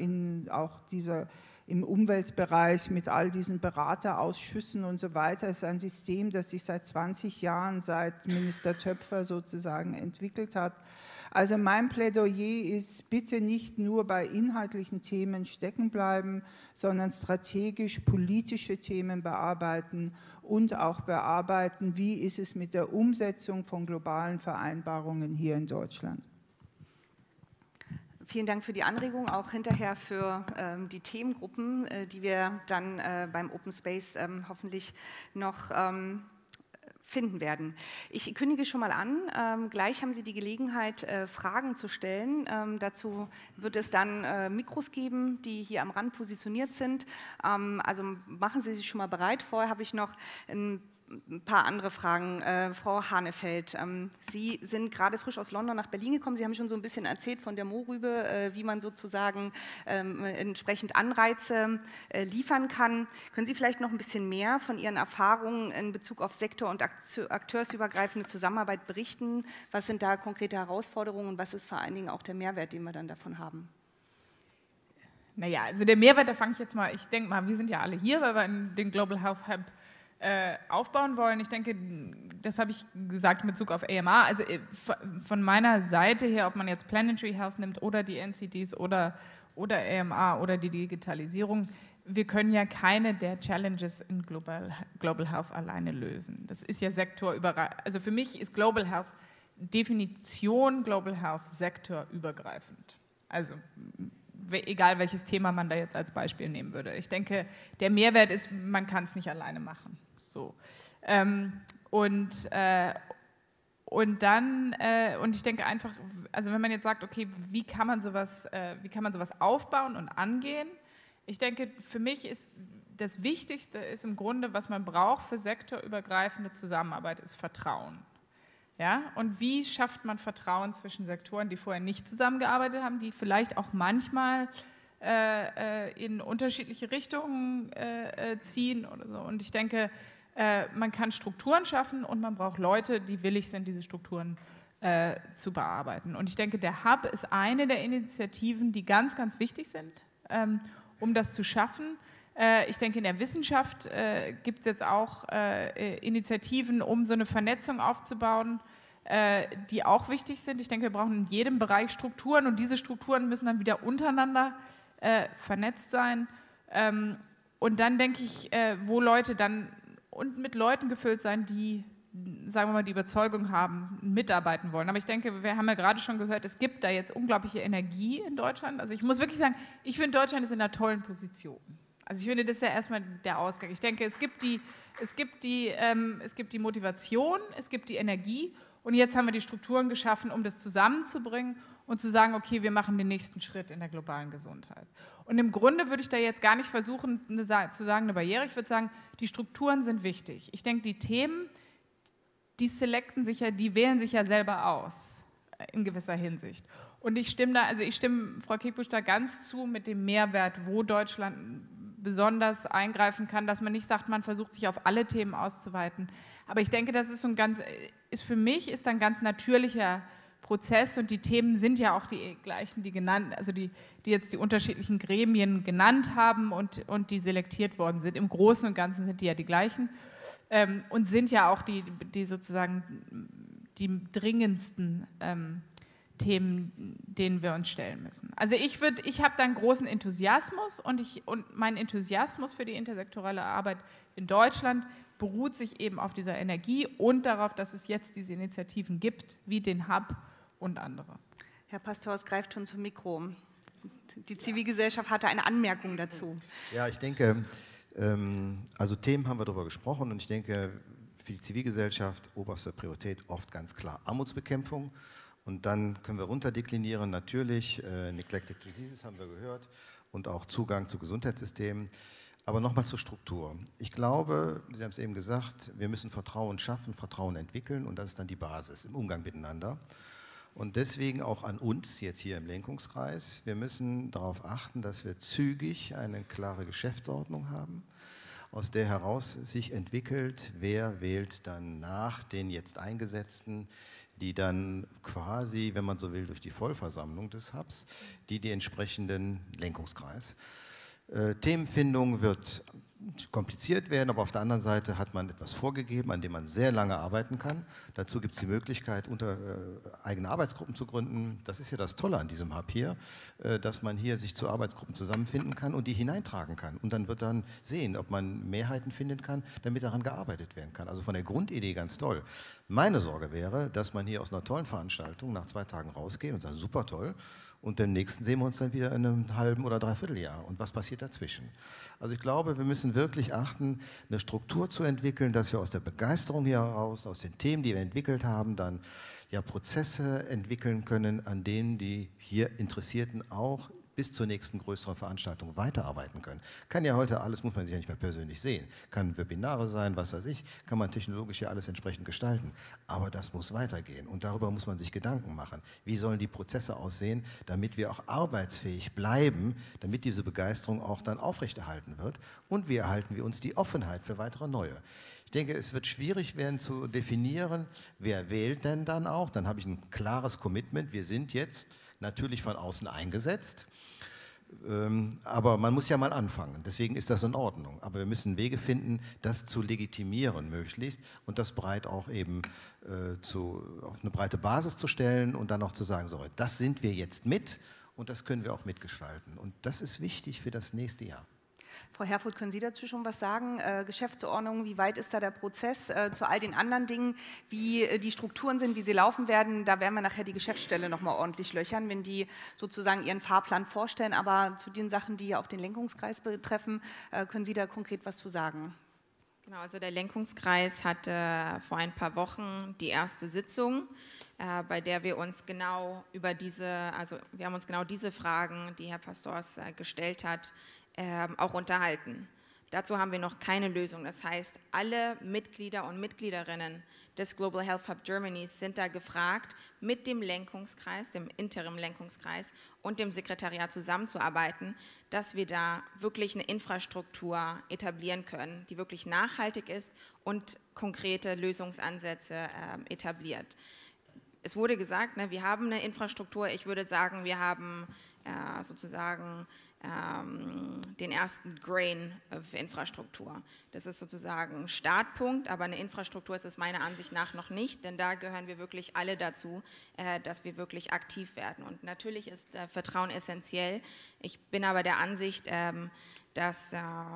im Umweltbereich mit all diesen Beraterausschüssen und so weiter. Es ist ein System, das sich seit 20 Jahren, seit Minister Töpfer sozusagen entwickelt hat. Also mein Plädoyer ist, bitte nicht nur bei inhaltlichen Themen stecken bleiben, sondern strategisch politische Themen bearbeiten und auch bearbeiten, wie ist es mit der Umsetzung von globalen Vereinbarungen hier in Deutschland. Vielen Dank für die Anregung, auch hinterher für die Themengruppen, die wir dann beim Open Space hoffentlich noch finden werden. Ich kündige schon mal an, gleich haben Sie die Gelegenheit, Fragen zu stellen. Dazu wird es dann Mikros geben, die hier am Rand positioniert sind. Also machen Sie sich schon mal bereit. Vorher habe ich noch ein paar andere Fragen. Frau Hanefeld, Sie sind gerade frisch aus London nach Berlin gekommen. Sie haben schon so ein bisschen erzählt von der Mohrrübe, wie man sozusagen entsprechend Anreize liefern kann. Können Sie vielleicht noch ein bisschen mehr von Ihren Erfahrungen in Bezug auf sektor- und akteursübergreifende Zusammenarbeit berichten? Was sind da konkrete Herausforderungen und was ist vor allen Dingen auch der Mehrwert, den wir dann davon haben? Naja, also der Mehrwert, da fange ich jetzt mal, ich denke mal, wir sind ja alle hier, weil wir in den Global Health Hub aufbauen wollen. Ich denke, das habe ich gesagt in Bezug auf AMR, also von meiner Seite her, ob man jetzt Planetary Health nimmt oder die NCDs oder AMR oder die Digitalisierung, wir können ja keine der Challenges in Global Health alleine lösen. Das ist ja sektorübergreifend. Also für mich ist Global Health Definition Global Health sektorübergreifend. Also egal welches Thema man da jetzt als Beispiel nehmen würde. Ich denke, der Mehrwert ist, man kann es nicht alleine machen. So. Und ich denke einfach, also wenn man jetzt sagt, okay, wie kann man sowas aufbauen und angehen? Ich denke, für mich ist das Wichtigste ist im Grunde, was man braucht für sektorübergreifende Zusammenarbeit, ist Vertrauen. Ja? Und wie schafft man Vertrauen zwischen Sektoren, die vorher nicht zusammengearbeitet haben, die vielleicht auch manchmal in unterschiedliche Richtungen ziehen oder so. Und ich denke, man kann Strukturen schaffen und man braucht Leute, die willig sind, diese Strukturen zu bearbeiten. Und ich denke, der Hub ist eine der Initiativen, die ganz, ganz wichtig sind, um das zu schaffen. Ich denke, in der Wissenschaft gibt es jetzt auch Initiativen, um so eine Vernetzung aufzubauen, die auch wichtig sind. Ich denke, wir brauchen in jedem Bereich Strukturen und diese Strukturen müssen dann wieder untereinander vernetzt sein. Und dann denke ich, wo Leute dann und mit Leuten gefüllt sein, die, sagen wir mal, die Überzeugung haben, mitarbeiten wollen. Aber ich denke, wir haben ja gerade schon gehört, es gibt da jetzt unglaubliche Energie in Deutschland. Also ich muss wirklich sagen, ich finde, Deutschland ist in einer tollen Position. Also ich finde, das ist ja erstmal der Ausgang. Ich denke, es gibt die Motivation, es gibt die Energie und jetzt haben wir die Strukturen geschaffen, um das zusammenzubringen und zu sagen, okay, wir machen den nächsten Schritt in der globalen Gesundheit. Und im Grunde würde ich da jetzt gar nicht versuchen zu sagen, eine Barriere. Ich würde sagen, die Strukturen sind wichtig. Ich denke, die Themen, die wählen sich ja selber aus, in gewisser Hinsicht. Und ich stimme Frau Keekbusch da ganz zu mit dem Mehrwert, wo Deutschland besonders eingreifen kann, dass man nicht sagt, man versucht sich auf alle Themen auszuweiten. Aber ich denke, das ist für mich ein ganz natürlicher Prozess und die Themen sind ja auch die gleichen, die genannt, also die jetzt die unterschiedlichen Gremien genannt haben und die selektiert worden sind. Im Großen und Ganzen sind die ja die gleichen und sind ja auch die sozusagen die dringendsten Themen, denen wir uns stellen müssen. Also ich habe da einen großen Enthusiasmus und mein Enthusiasmus für die intersektorale Arbeit in Deutschland beruht sich eben auf dieser Energie und darauf, dass es jetzt diese Initiativen gibt, wie den Hub und andere. Herr Pastor, es greift schon zum Mikro. Die Zivilgesellschaft hatte eine Anmerkung dazu. Ja, ich denke, also Themen haben wir darüber gesprochen und ich denke, für die Zivilgesellschaft oberste Priorität oft ganz klar Armutsbekämpfung. Und dann können wir runterdeklinieren, natürlich, Neglected Diseases haben wir gehört und auch Zugang zu Gesundheitssystemen. Aber nochmal zur Struktur. Ich glaube, Sie haben es eben gesagt, wir müssen Vertrauen schaffen, Vertrauen entwickeln und das ist dann die Basis im Umgang miteinander. Und deswegen auch an uns jetzt hier im Lenkungskreis, wir müssen darauf achten, dass wir zügig eine klare Geschäftsordnung haben, aus der heraus sich entwickelt, wer wählt dann nach den jetzt Eingesetzten, die dann quasi, wenn man so will, durch die Vollversammlung des Hubs, die entsprechenden Lenkungskreis. Themenfindung wird kompliziert werden, aber auf der anderen Seite hat man etwas vorgegeben, an dem man sehr lange arbeiten kann. Dazu gibt es die Möglichkeit, eigene Arbeitsgruppen zu gründen. Das ist ja das Tolle an diesem Hub hier, dass man hier sich zu Arbeitsgruppen zusammenfinden kann und die hineintragen kann. Und dann wird dann sehen, ob man Mehrheiten finden kann, damit daran gearbeitet werden kann. Also von der Grundidee ganz toll. Meine Sorge wäre, dass man hier aus einer tollen Veranstaltung nach 2 Tagen rausgeht und sagt, super toll, und den nächsten sehen wir uns dann wieder in einem halben oder dreiviertel Jahr. Und was passiert dazwischen? Also ich glaube, wir müssen wirklich achten, eine Struktur zu entwickeln, dass wir aus der Begeisterung hier heraus, aus den Themen, die wir entwickelt haben, dann ja Prozesse entwickeln können, an denen die hier Interessierten auch bis zur nächsten größeren Veranstaltung weiterarbeiten können. Kann ja heute alles, muss man sich ja nicht mehr persönlich sehen. Kann Webinare sein, was weiß ich, kann man technologisch ja alles entsprechend gestalten. Aber das muss weitergehen und darüber muss man sich Gedanken machen. Wie sollen die Prozesse aussehen, damit wir auch arbeitsfähig bleiben, damit diese Begeisterung auch dann aufrechterhalten wird und wie erhalten wir uns die Offenheit für weitere neue. Ich denke, es wird schwierig werden zu definieren, wer wählt denn dann auch. Dann habe ich ein klares Commitment. Wir sind jetzt natürlich von außen eingesetzt. Aber man muss ja mal anfangen, deswegen ist das in Ordnung. Aber wir müssen Wege finden, das zu legitimieren möglichst und das breit auch eben auf eine breite Basis zu stellen und dann auch zu sagen, so, das sind wir jetzt mit und das können wir auch mitgestalten. Und das ist wichtig für das nächste Jahr. Frau Herfurth, können Sie dazu schon was sagen? Geschäftsordnung, wie weit ist da der Prozess? Zu all den anderen Dingen, wie die Strukturen sind, wie sie laufen werden, da werden wir nachher die Geschäftsstelle nochmal ordentlich löchern, wenn die sozusagen ihren Fahrplan vorstellen. Aber zu den Sachen, die ja auch den Lenkungskreis betreffen, können Sie da konkret was zu sagen? Genau, also der Lenkungskreis hatte vor ein paar Wochen die erste Sitzung, bei der wir uns genau über wir haben uns genau diese Fragen, die Herr Pastors gestellt hat, auch unterhalten. Dazu haben wir noch keine Lösung. Das heißt, alle Mitglieder und Mitgliederinnen des Global Health Hub Germanys sind da gefragt, mit dem Lenkungskreis, dem Interim-Lenkungskreis und dem Sekretariat zusammenzuarbeiten, dass wir da wirklich eine Infrastruktur etablieren können, die wirklich nachhaltig ist und konkrete Lösungsansätze etabliert. Es wurde gesagt, ne, wir haben eine Infrastruktur. Ich würde sagen, wir haben sozusagen den ersten Grain of Infrastruktur. Das ist sozusagen ein Startpunkt, aber eine Infrastruktur ist es meiner Ansicht nach noch nicht, denn da gehören wir wirklich alle dazu, dass wir wirklich aktiv werden. Und natürlich ist Vertrauen essentiell. Ich bin aber der Ansicht, dass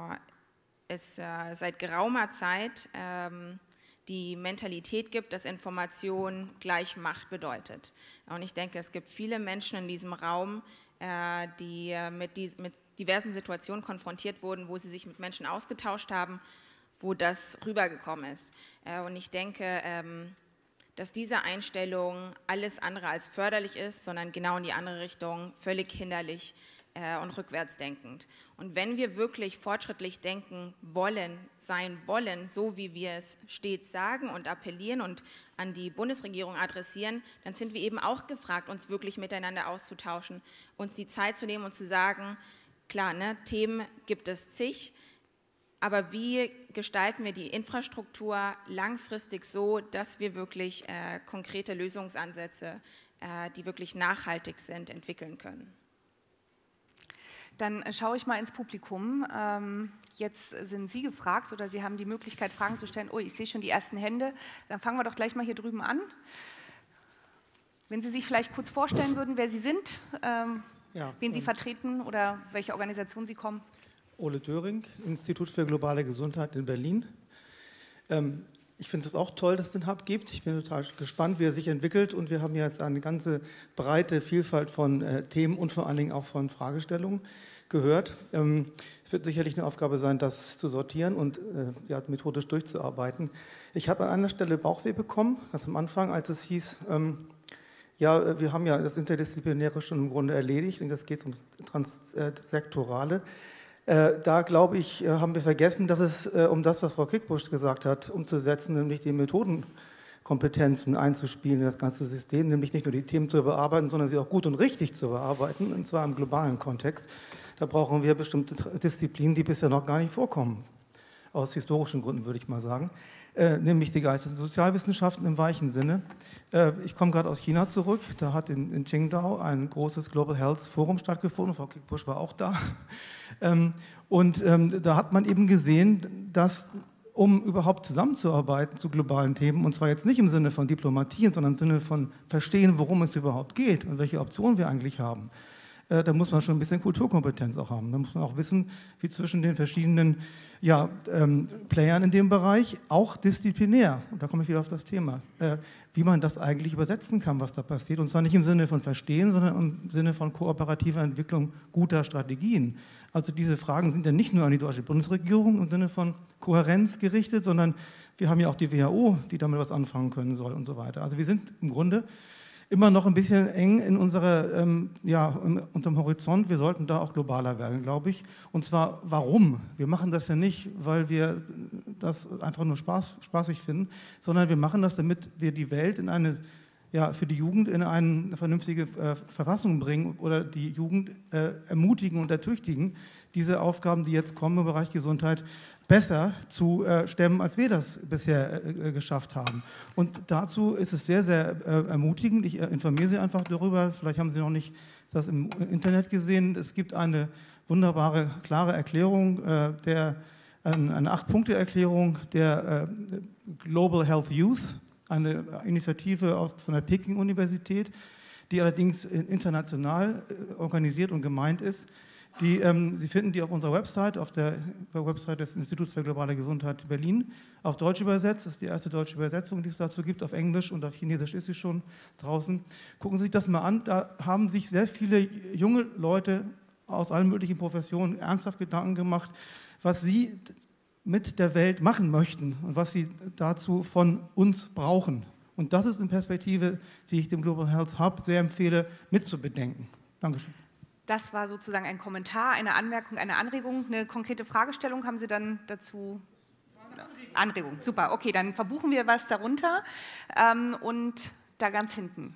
es seit geraumer Zeit die Mentalität gibt, dass Information gleich Macht bedeutet. Und ich denke, es gibt viele Menschen in diesem Raum, die mit diversen Situationen konfrontiert wurden, wo sie sich mit Menschen ausgetauscht haben, wo das rübergekommen ist. Und ich denke, dass diese Einstellung alles andere als förderlich ist, sondern genau in die andere Richtung, völlig hinderlich und rückwärtsdenkend. Und wenn wir wirklich fortschrittlich denken wollen, sein wollen, so wie wir es stets sagen und appellieren und an die Bundesregierung adressieren, dann sind wir eben auch gefragt, uns wirklich miteinander auszutauschen, uns die Zeit zu nehmen und zu sagen, klar, ne, Themen gibt es zig, aber wie gestalten wir die Infrastruktur langfristig so, dass wir wirklich konkrete Lösungsansätze, die wirklich nachhaltig sind, entwickeln können? Dann schaue ich mal ins Publikum. Jetzt sind Sie gefragt oder Sie haben die Möglichkeit, Fragen zu stellen. Oh, ich sehe schon die ersten Hände. Dann fangen wir doch gleich mal hier drüben an. Wenn Sie sich vielleicht kurz vorstellen würden, wer Sie sind, wen Sie vertreten oder welche Organisation Sie kommen. Ole Döring, Institut für globale Gesundheit in Berlin. Ich finde es auch toll, dass es den Hub gibt. Ich bin total gespannt, wie er sich entwickelt. Und wir haben jetzt eine ganze breite Vielfalt von Themen und vor allen Dingen auch von Fragestellungen gehört. Es wird sicherlich eine Aufgabe sein, das zu sortieren und methodisch durchzuarbeiten. Ich habe an einer Stelle Bauchweh bekommen, ganz am Anfang, als es hieß, wir haben ja das Interdisziplinäre schon im Grunde erledigt und jetzt geht es ums Transsektorale. Da, glaube ich, haben wir vergessen, dass es um das, was Frau Kickbusch gesagt hat, umzusetzen, nämlich die Methodenkompetenzen einzuspielen in das ganze System, nämlich nicht nur die Themen zu bearbeiten, sondern sie auch gut und richtig zu bearbeiten, und zwar im globalen Kontext. Da brauchen wir bestimmte Disziplinen, die bisher noch gar nicht vorkommen, aus historischen Gründen, würde ich mal sagen, nämlich die Geistes- und Sozialwissenschaften im weichen Sinne. Ich komme gerade aus China zurück, da hat in Qingdao ein großes Global Health Forum stattgefunden, Frau Kickbusch war auch da. Da hat man eben gesehen, dass, um überhaupt zusammenzuarbeiten zu globalen Themen, und zwar jetzt nicht im Sinne von Diplomatie, sondern im Sinne von verstehen, worum es überhaupt geht und welche Optionen wir eigentlich haben, da muss man schon ein bisschen Kulturkompetenz auch haben. Da muss man auch wissen, wie zwischen den verschiedenen Playern in dem Bereich, auch disziplinär, und da komme ich wieder auf das Thema, wie man das eigentlich übersetzen kann, was da passiert. Und zwar nicht im Sinne von Verstehen, sondern im Sinne von kooperativer Entwicklung guter Strategien. Also diese Fragen sind ja nicht nur an die deutsche Bundesregierung im Sinne von Kohärenz gerichtet, sondern wir haben ja auch die WHO, die damit was anfangen können soll und so weiter. Also wir sind im Grunde immer noch ein bisschen eng in unterm Horizont. Wir sollten da auch globaler werden, glaube ich. Und zwar, warum? Wir machen das ja nicht, weil wir das einfach nur spaßig finden, sondern wir machen das, damit wir die Welt für die Jugend in eine vernünftige Verfassung bringen oder die Jugend ermutigen und ertüchtigen, diese Aufgaben, die jetzt kommen im Bereich Gesundheit, besser zu stemmen, als wir das bisher geschafft haben. Und dazu ist es sehr, sehr ermutigend. Ich informiere Sie einfach darüber. Vielleicht haben Sie noch nicht das im Internet gesehen. Es gibt eine wunderbare, klare Erklärung, eine 8-Punkte-Erklärung der Global Health Youth, eine Initiative von der Peking-Universität, die allerdings international organisiert und gemeint ist. Sie finden die auf unserer Website, auf der Website des Instituts für globale Gesundheit Berlin, auf Deutsch übersetzt. Das ist die erste deutsche Übersetzung, die es dazu gibt. Auf Englisch und auf Chinesisch ist sie schon draußen. Gucken Sie sich das mal an. Da haben sich sehr viele junge Leute aus allen möglichen Professionen ernsthaft Gedanken gemacht, was sie mit der Welt machen möchten und was sie dazu von uns brauchen. Und das ist eine Perspektive, die ich dem Global Health Hub sehr empfehle, mitzubedenken. Dankeschön. Das war sozusagen ein Kommentar, eine Anmerkung, eine Anregung. Eine konkrete Fragestellung haben Sie dann dazu? Anregung, super. Okay, dann verbuchen wir was darunter und da ganz hinten.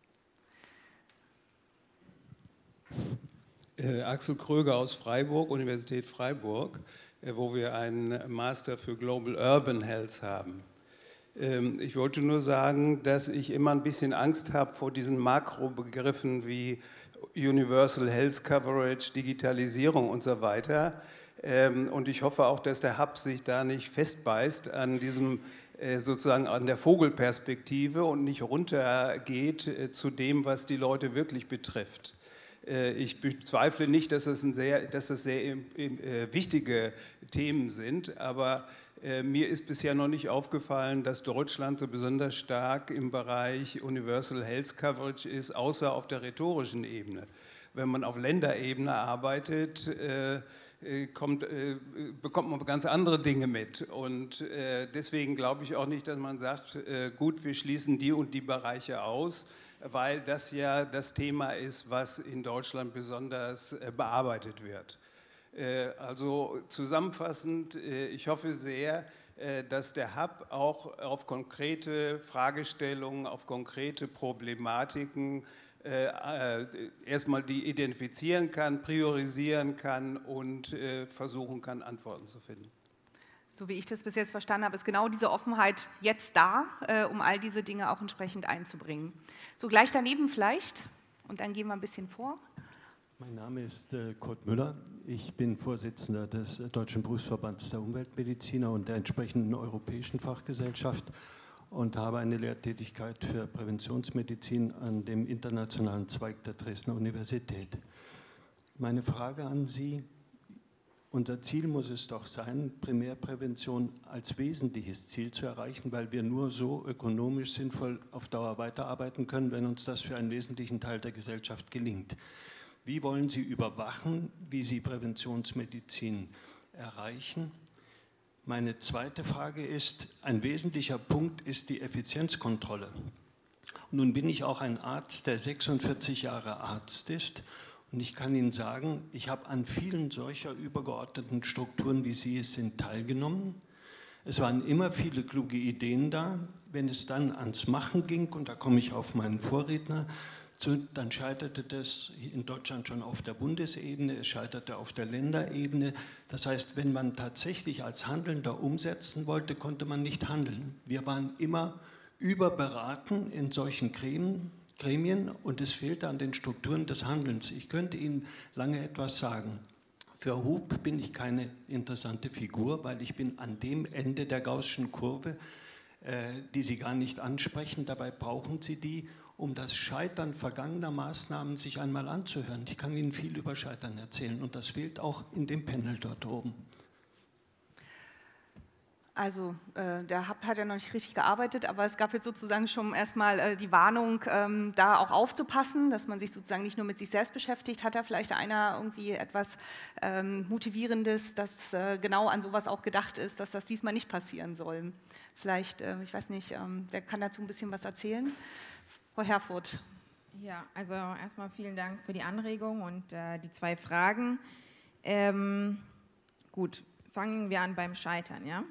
Axel Kröger aus Freiburg, Universität Freiburg, wo wir einen Master für Global Urban Health haben. Ich wollte nur sagen, dass ich immer ein bisschen Angst habe vor diesen Makrobegriffen wie Universal Health Coverage, Digitalisierung und so weiter. Und ich hoffe auch, dass der Hub sich da nicht festbeißt an diesem sozusagen an der Vogelperspektive und nicht runtergeht zu dem, was die Leute wirklich betrifft. Ich bezweifle nicht, dass es sehr wichtige Themen sind, aber mir ist bisher noch nicht aufgefallen, dass Deutschland so besonders stark im Bereich Universal Health Coverage ist, außer auf der rhetorischen Ebene. wenn man auf Länderebene arbeitet, bekommt man ganz andere Dinge mit. Und deswegen glaube ich auch nicht, dass man sagt, gut, wir schließen die und die Bereiche aus, weil das ja das Thema ist, was in Deutschland besonders bearbeitet wird. Also zusammenfassend, ich hoffe sehr, dass der Hub auch auf konkrete Fragestellungen, auf konkrete Problematiken erstmal die identifizieren kann, priorisieren kann und versuchen kann, Antworten zu finden. So wie ich das bis jetzt verstanden habe, ist genau diese Offenheit jetzt da, um all diese Dinge auch entsprechend einzubringen. So gleich daneben vielleicht, und dann gehen wir ein bisschen vor. Mein Name ist Kurt Müller. Ich bin Vorsitzender des Deutschen Berufsverbands der Umweltmediziner und der entsprechenden europäischen Fachgesellschaft und habe eine Lehrtätigkeit für Präventionsmedizin an dem internationalen Zweig der Dresdner Universität. Meine Frage an Sie: Unser Ziel muss es doch sein, Primärprävention als wesentliches Ziel zu erreichen, weil wir nur so ökonomisch sinnvoll auf Dauer weiterarbeiten können, wenn uns das für einen wesentlichen Teil der Gesellschaft gelingt. Wie wollen Sie überwachen, wie Sie Präventionsmedizin erreichen? Meine zweite Frage ist, ein wesentlicher Punkt ist die Effizienzkontrolle. Nun bin ich auch ein Arzt, der 46 Jahre Arzt ist. Und ich kann Ihnen sagen, ich habe an vielen solcher übergeordneten Strukturen, wie Sie es sind, teilgenommen. Es waren immer viele kluge Ideen da. Wenn es dann ans Machen ging, und da komme ich auf meinen Vorredner, dann scheiterte das in Deutschland schon auf der Bundesebene, es scheiterte auf der Länderebene. Das heißt, wenn man tatsächlich als Handelnder umsetzen wollte, konnte man nicht handeln. Wir waren immer überberaten in solchen Gremien und es fehlte an den Strukturen des Handelns. Ich könnte Ihnen lange etwas sagen. Für Hub bin ich keine interessante Figur, weil ich bin an dem Ende der Gaußschen Kurve, die Sie gar nicht ansprechen. Dabei brauchen Sie die, um das Scheitern vergangener Maßnahmen sich einmal anzuhören. Ich kann Ihnen viel über Scheitern erzählen und das fehlt auch in dem Panel dort oben. Also der Hub hat ja noch nicht richtig gearbeitet, aber es gab jetzt sozusagen schon erstmal die Warnung, da auch aufzupassen, dass man sich sozusagen nicht nur mit sich selbst beschäftigt. Hat da vielleicht einer irgendwie etwas Motivierendes, das genau an sowas auch gedacht ist, dass das diesmal nicht passieren soll? Vielleicht, ich weiß nicht, wer kann dazu ein bisschen was erzählen? Frau Herfurth. Ja, also erstmal vielen Dank für die Anregung und die zwei Fragen. Gut, fangen wir an beim Scheitern, ja?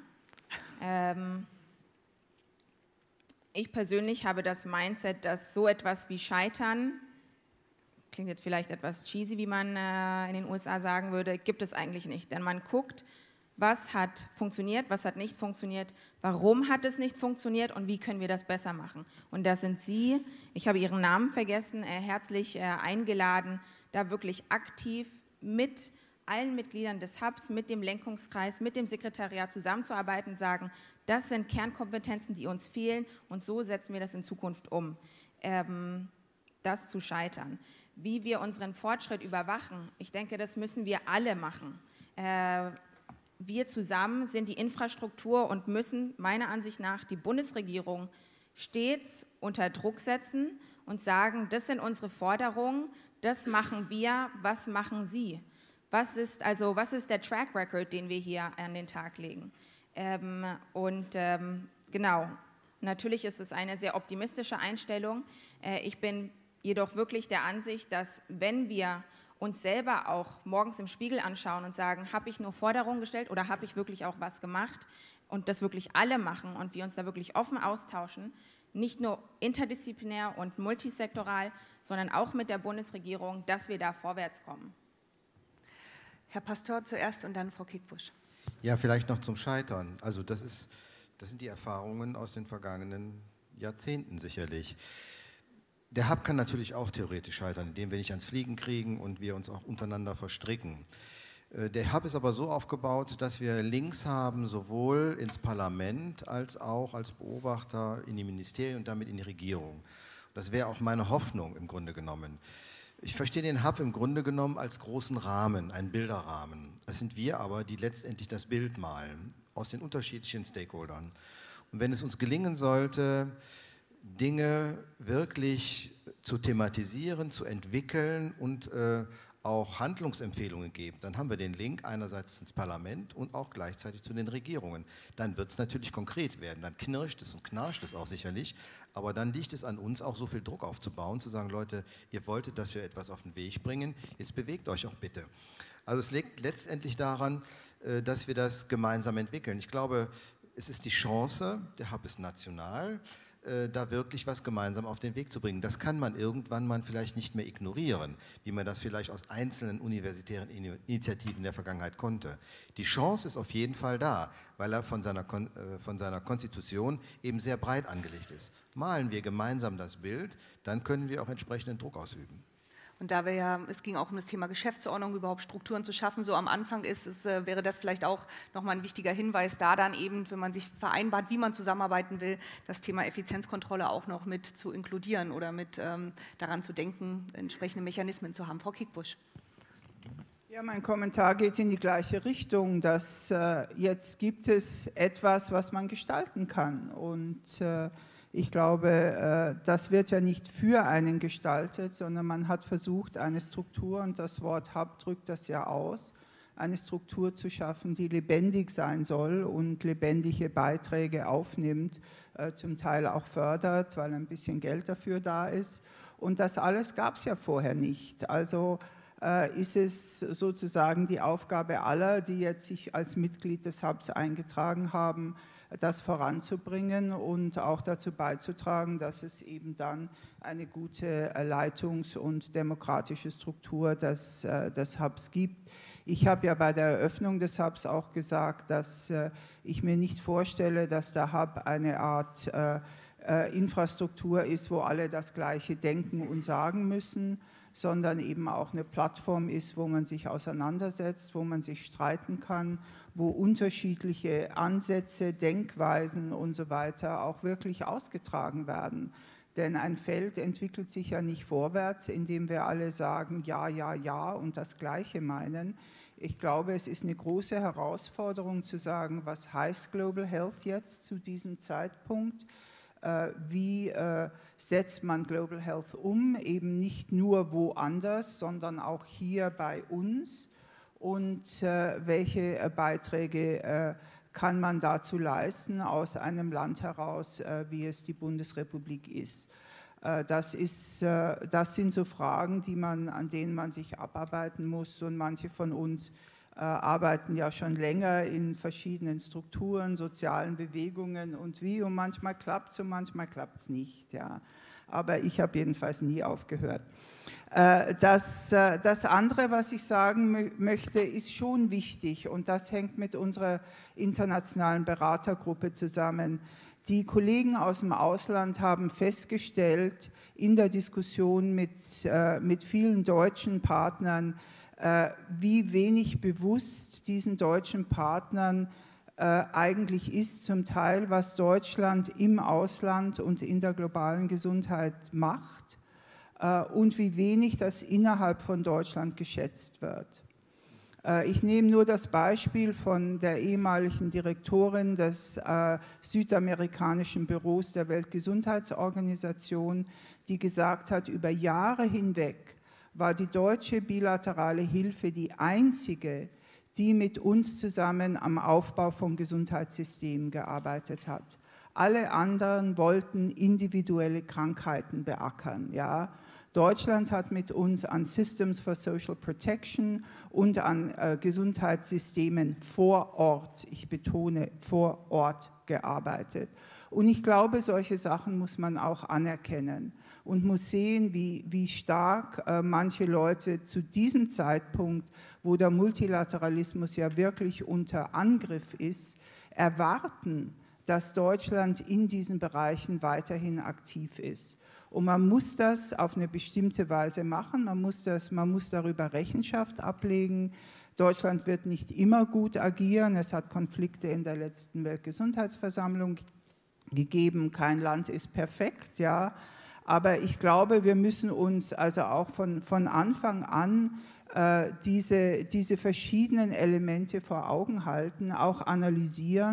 Ich persönlich habe das Mindset, dass so etwas wie Scheitern, klingt jetzt vielleicht etwas cheesy, wie man in den USA sagen würde, gibt es eigentlich nicht. Denn man guckt, was hat funktioniert, was hat nicht funktioniert, warum hat es nicht funktioniert und wie können wir das besser machen. Und da sind Sie, ich habe Ihren Namen vergessen, herzlich eingeladen, da wirklich aktiv mit allen Mitgliedern des Hubs, mit dem Lenkungskreis, mit dem Sekretariat zusammenzuarbeiten, sagen, das sind Kernkompetenzen, die uns fehlen und so setzen wir das in Zukunft um. Das zu scheitern. Wie wir unseren Fortschritt überwachen, ich denke, das müssen wir alle machen. Wir zusammen sind die Infrastruktur und müssen meiner Ansicht nach die Bundesregierung stets unter Druck setzen und sagen, das sind unsere Forderungen, das machen wir, was machen Sie? Was ist der Track Record, den wir hier an den Tag legen? Genau, natürlich ist es eine sehr optimistische Einstellung. Ich bin jedoch wirklich der Ansicht, dass wenn wir uns selber auch morgens im Spiegel anschauen und sagen, habe ich nur Forderungen gestellt oder habe ich wirklich auch was gemacht und das wirklich alle machen und wir uns da wirklich offen austauschen, nicht nur interdisziplinär und multisektoral, sondern auch mit der Bundesregierung, dass wir da vorwärts kommen. Herr Pastor zuerst und dann Frau Kickbusch. Ja, vielleicht noch zum Scheitern. Also das sind die Erfahrungen aus den vergangenen Jahrzehnten sicherlich. Der Hub kann natürlich auch theoretisch scheitern, indem wir nicht ans Fliegen kriegen und wir uns auch untereinander verstricken. Der Hub ist aber so aufgebaut, dass wir Links haben, sowohl ins Parlament als auch als Beobachter in die Ministerien und damit in die Regierung. Das wäre auch meine Hoffnung im Grunde genommen. Ich verstehe den Hub im Grunde genommen als großen Rahmen, einen Bilderrahmen. Es sind wir aber, die letztendlich das Bild malen, aus den unterschiedlichen Stakeholdern. Und wenn es uns gelingen sollte, Dinge wirklich zu thematisieren, zu entwickeln und auch Handlungsempfehlungen geben. Dann haben wir den Link einerseits ins Parlament und auch gleichzeitig zu den Regierungen. Dann wird es natürlich konkret werden. Dann knirscht es und knarscht es auch sicherlich. Aber dann liegt es an uns, auch so viel Druck aufzubauen, zu sagen, Leute, ihr wolltet, dass wir etwas auf den Weg bringen, jetzt bewegt euch auch bitte. Also es liegt letztendlich daran, dass wir das gemeinsam entwickeln. Ich glaube, es ist die Chance, der Hub ist national, da wirklich was gemeinsam auf den Weg zu bringen. Das kann man irgendwann mal vielleicht nicht mehr ignorieren, wie man das vielleicht aus einzelnen universitären Initiativen der Vergangenheit konnte. Die Chance ist auf jeden Fall da, weil er von seiner Konstitution eben sehr breit angelegt ist. Malen wir gemeinsam das Bild, dann können wir auch entsprechenden Druck ausüben. Und da wir ja, es ging auch um das Thema Geschäftsordnung, überhaupt Strukturen zu schaffen, so am Anfang wäre das vielleicht auch nochmal ein wichtiger Hinweis, da dann eben, wenn man sich vereinbart, wie man zusammenarbeiten will, das Thema Effizienzkontrolle auch noch mit zu inkludieren oder mit daran zu denken, entsprechende Mechanismen zu haben. Frau Kickbusch. Ja, mein Kommentar geht in die gleiche Richtung, dass jetzt gibt es etwas, was man gestalten kann und ich glaube, das wird ja nicht für einen gestaltet, sondern man hat versucht, eine Struktur, und das Wort Hub drückt das ja aus, eine Struktur zu schaffen, die lebendig sein soll und lebendige Beiträge aufnimmt, zum Teil auch fördert, weil ein bisschen Geld dafür da ist. Und das alles gab es ja vorher nicht. Also ist es sozusagen die Aufgabe aller, die jetzt sich als Mitglied des Hubs eingetragen haben, das voranzubringen und auch dazu beizutragen, dass es eben dann eine gute Leitungs- und demokratische Struktur des Hubs gibt. Ich habe ja bei der Eröffnung des Hubs auch gesagt, dass ich mir nicht vorstelle, dass der Hub eine Art Infrastruktur ist, wo alle das Gleiche denken und sagen müssen, sondern eben auch eine Plattform ist, wo man sich auseinandersetzt, wo man sich streiten kann, wo unterschiedliche Ansätze, Denkweisen und so weiter auch wirklich ausgetragen werden. Denn ein Feld entwickelt sich ja nicht vorwärts, indem wir alle sagen, ja, ja, ja und das Gleiche meinen. Ich glaube, es ist eine große Herausforderung zu sagen, was heißt Global Health jetzt zu diesem Zeitpunkt? Wie setzt man Global Health um, eben nicht nur woanders, sondern auch hier bei uns und welche Beiträge kann man dazu leisten aus einem Land heraus, wie es die Bundesrepublik ist. Das sind so Fragen, an denen man sich abarbeiten muss und manche von uns arbeiten ja schon länger in verschiedenen Strukturen, sozialen Bewegungen und manchmal klappt es und manchmal klappt es nicht. Ja. Aber ich habe jedenfalls nie aufgehört. Das andere, was ich sagen möchte, ist schon wichtig und das hängt mit unserer internationalen Beratergruppe zusammen. Die Kollegen aus dem Ausland haben festgestellt in der Diskussion mit vielen deutschen Partnern, wie wenig bewusst diesen deutschen Partnern eigentlich ist, zum Teil, was Deutschland im Ausland und in der globalen Gesundheit macht und wie wenig das innerhalb von Deutschland geschätzt wird. Ich nehme nur das Beispiel von der ehemaligen Direktorin des südamerikanischen Büros der Weltgesundheitsorganisation, die gesagt hat, über Jahre hinweg war die deutsche bilaterale Hilfe die einzige, die mit uns zusammen am Aufbau von Gesundheitssystemen gearbeitet hat. Alle anderen wollten individuelle Krankheiten beackern. Ja. Deutschland hat mit uns an Systems for Social Protection und an Gesundheitssystemen vor Ort, ich betone vor Ort, gearbeitet. Und ich glaube, solche Sachen muss man auch anerkennen und muss sehen, wie stark manche Leute zu diesem Zeitpunkt, wo der Multilateralismus ja wirklich unter Angriff ist, erwarten, dass Deutschland in diesen Bereichen weiterhin aktiv ist. Und man muss das auf eine bestimmte Weise machen, man muss darüber Rechenschaft ablegen. Deutschland wird nicht immer gut agieren, es hat Konflikte in der letzten Weltgesundheitsversammlung gegeben, kein Land ist perfekt, ja. Aber ich glaube, wir müssen uns also auch von Anfang an diese verschiedenen Elemente vor Augen halten, auch analysieren,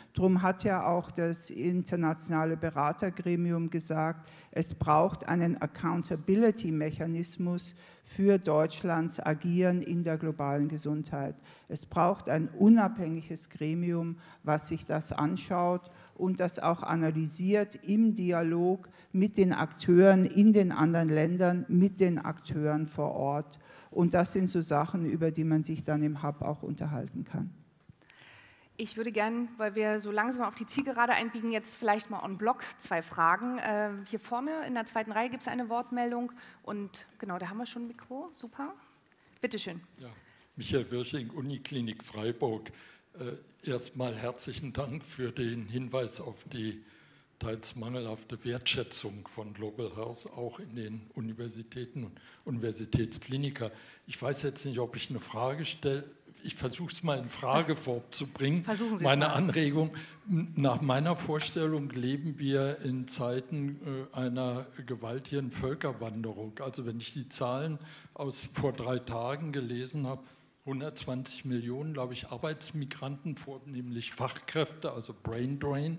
Darum hat ja auch das internationale Beratergremium gesagt, es braucht einen Accountability-Mechanismus für Deutschlands Agieren in der globalen Gesundheit. Es braucht ein unabhängiges Gremium, was sich das anschaut und das auch analysiert im Dialog mit den Akteuren in den anderen Ländern, mit den Akteuren vor Ort. Und das sind so Sachen, über die man sich dann im Hub auch unterhalten kann. Ich würde gern, weil wir so langsam auf die Zielgerade einbiegen, jetzt vielleicht mal en bloc 2 Fragen. Hier vorne in der zweiten Reihe gibt es eine Wortmeldung und genau, da haben wir schon ein Mikro. Super. Bitte schön. Ja, Michael Wirsching, Uniklinik Freiburg. Erstmal herzlichen Dank für den Hinweis auf die teils mangelhafte Wertschätzung von Global Health, auch in den Universitäten und Universitätskliniker. Ich weiß jetzt nicht, ob ich eine Frage stelle. Ich versuche es mal in Frageform zu bringen. Meine Anregung, nach meiner Vorstellung leben wir in Zeiten einer gewaltigen Völkerwanderung. Also wenn ich die Zahlen aus vor 3 Tagen gelesen habe, 120 Millionen, glaube ich, Arbeitsmigranten, vornehmlich Fachkräfte, also Brain Drain,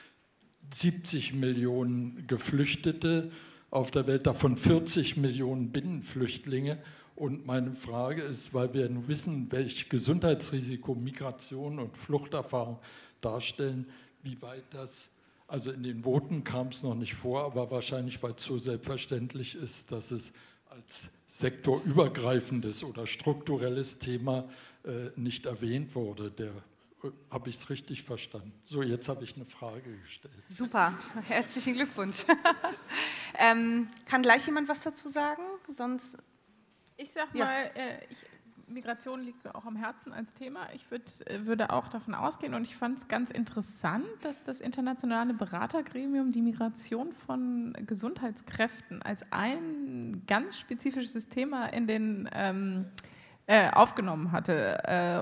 70 Millionen Geflüchtete auf der Welt, davon 40 Millionen Binnenflüchtlinge. Und meine Frage ist, weil wir nun wissen, welches Gesundheitsrisiko Migration und Fluchterfahrung darstellen, wie weit das, also in den Voten kam es noch nicht vor, aber wahrscheinlich, weil es so selbstverständlich ist, dass es als sektorübergreifendes oder strukturelles Thema nicht erwähnt wurde. Habe ich es richtig verstanden? So, jetzt habe ich eine Frage gestellt. Super, herzlichen Glückwunsch. Kann gleich jemand was dazu sagen? Sonst... Ich sag mal, Migration liegt mir auch am Herzen als Thema. Ich würde auch davon ausgehen und ich fand es ganz interessant, dass das internationale Beratergremium die Migration von Gesundheitskräften als ein ganz spezifisches Thema in den aufgenommen hatte.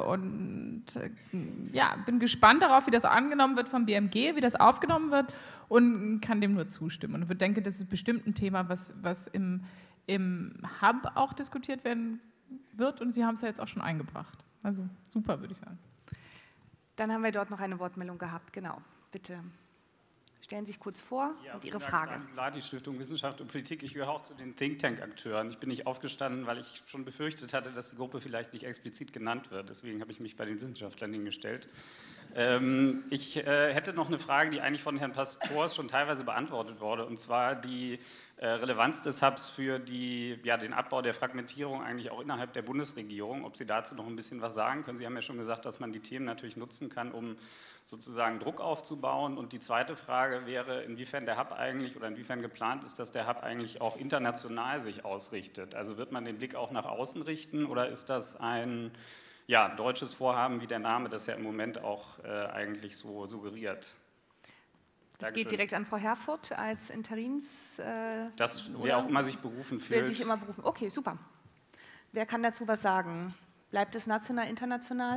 Bin gespannt darauf, wie das angenommen wird vom BMG, wie das aufgenommen wird und kann dem nur zustimmen. Und ich denke, das ist bestimmt ein Thema, was im Hub auch diskutiert werden wird und Sie haben es ja jetzt auch schon eingebracht. Also super, würde ich sagen. Dann haben wir dort noch eine Wortmeldung gehabt. Genau, bitte. Stellen Sie sich kurz vor und Ihre Frage. Die Stiftung Wissenschaft und Politik. Ich gehöre auch zu den Think Tank-Akteuren. Ich bin nicht aufgestanden, weil ich schon befürchtet hatte, dass die Gruppe vielleicht nicht explizit genannt wird. Deswegen habe ich mich bei den Wissenschaftlern hingestellt. Ich hätte noch eine Frage, die eigentlich von Herrn Pastors schon teilweise beantwortet wurde, und zwar die Relevanz des Hubs für den Abbau der Fragmentierung eigentlich auch innerhalb der Bundesregierung. Ob Sie dazu noch ein bisschen was sagen können? Sie haben ja schon gesagt, dass man die Themen natürlich nutzen kann, um sozusagen Druck aufzubauen. Und die zweite Frage wäre, inwiefern der Hub eigentlich oder inwiefern geplant ist, dass der Hub eigentlich auch international sich ausrichtet. Also wird man den Blick auch nach außen richten oder ist das ein deutsches Vorhaben, wie der Name das ja im Moment auch eigentlich so suggeriert? Das geht direkt an Frau Herfurth als Interims... das, wer auch immer sich berufen fühlt. Wer sich immer berufen... Okay, super. Wer kann dazu was sagen? Bleibt es national, international?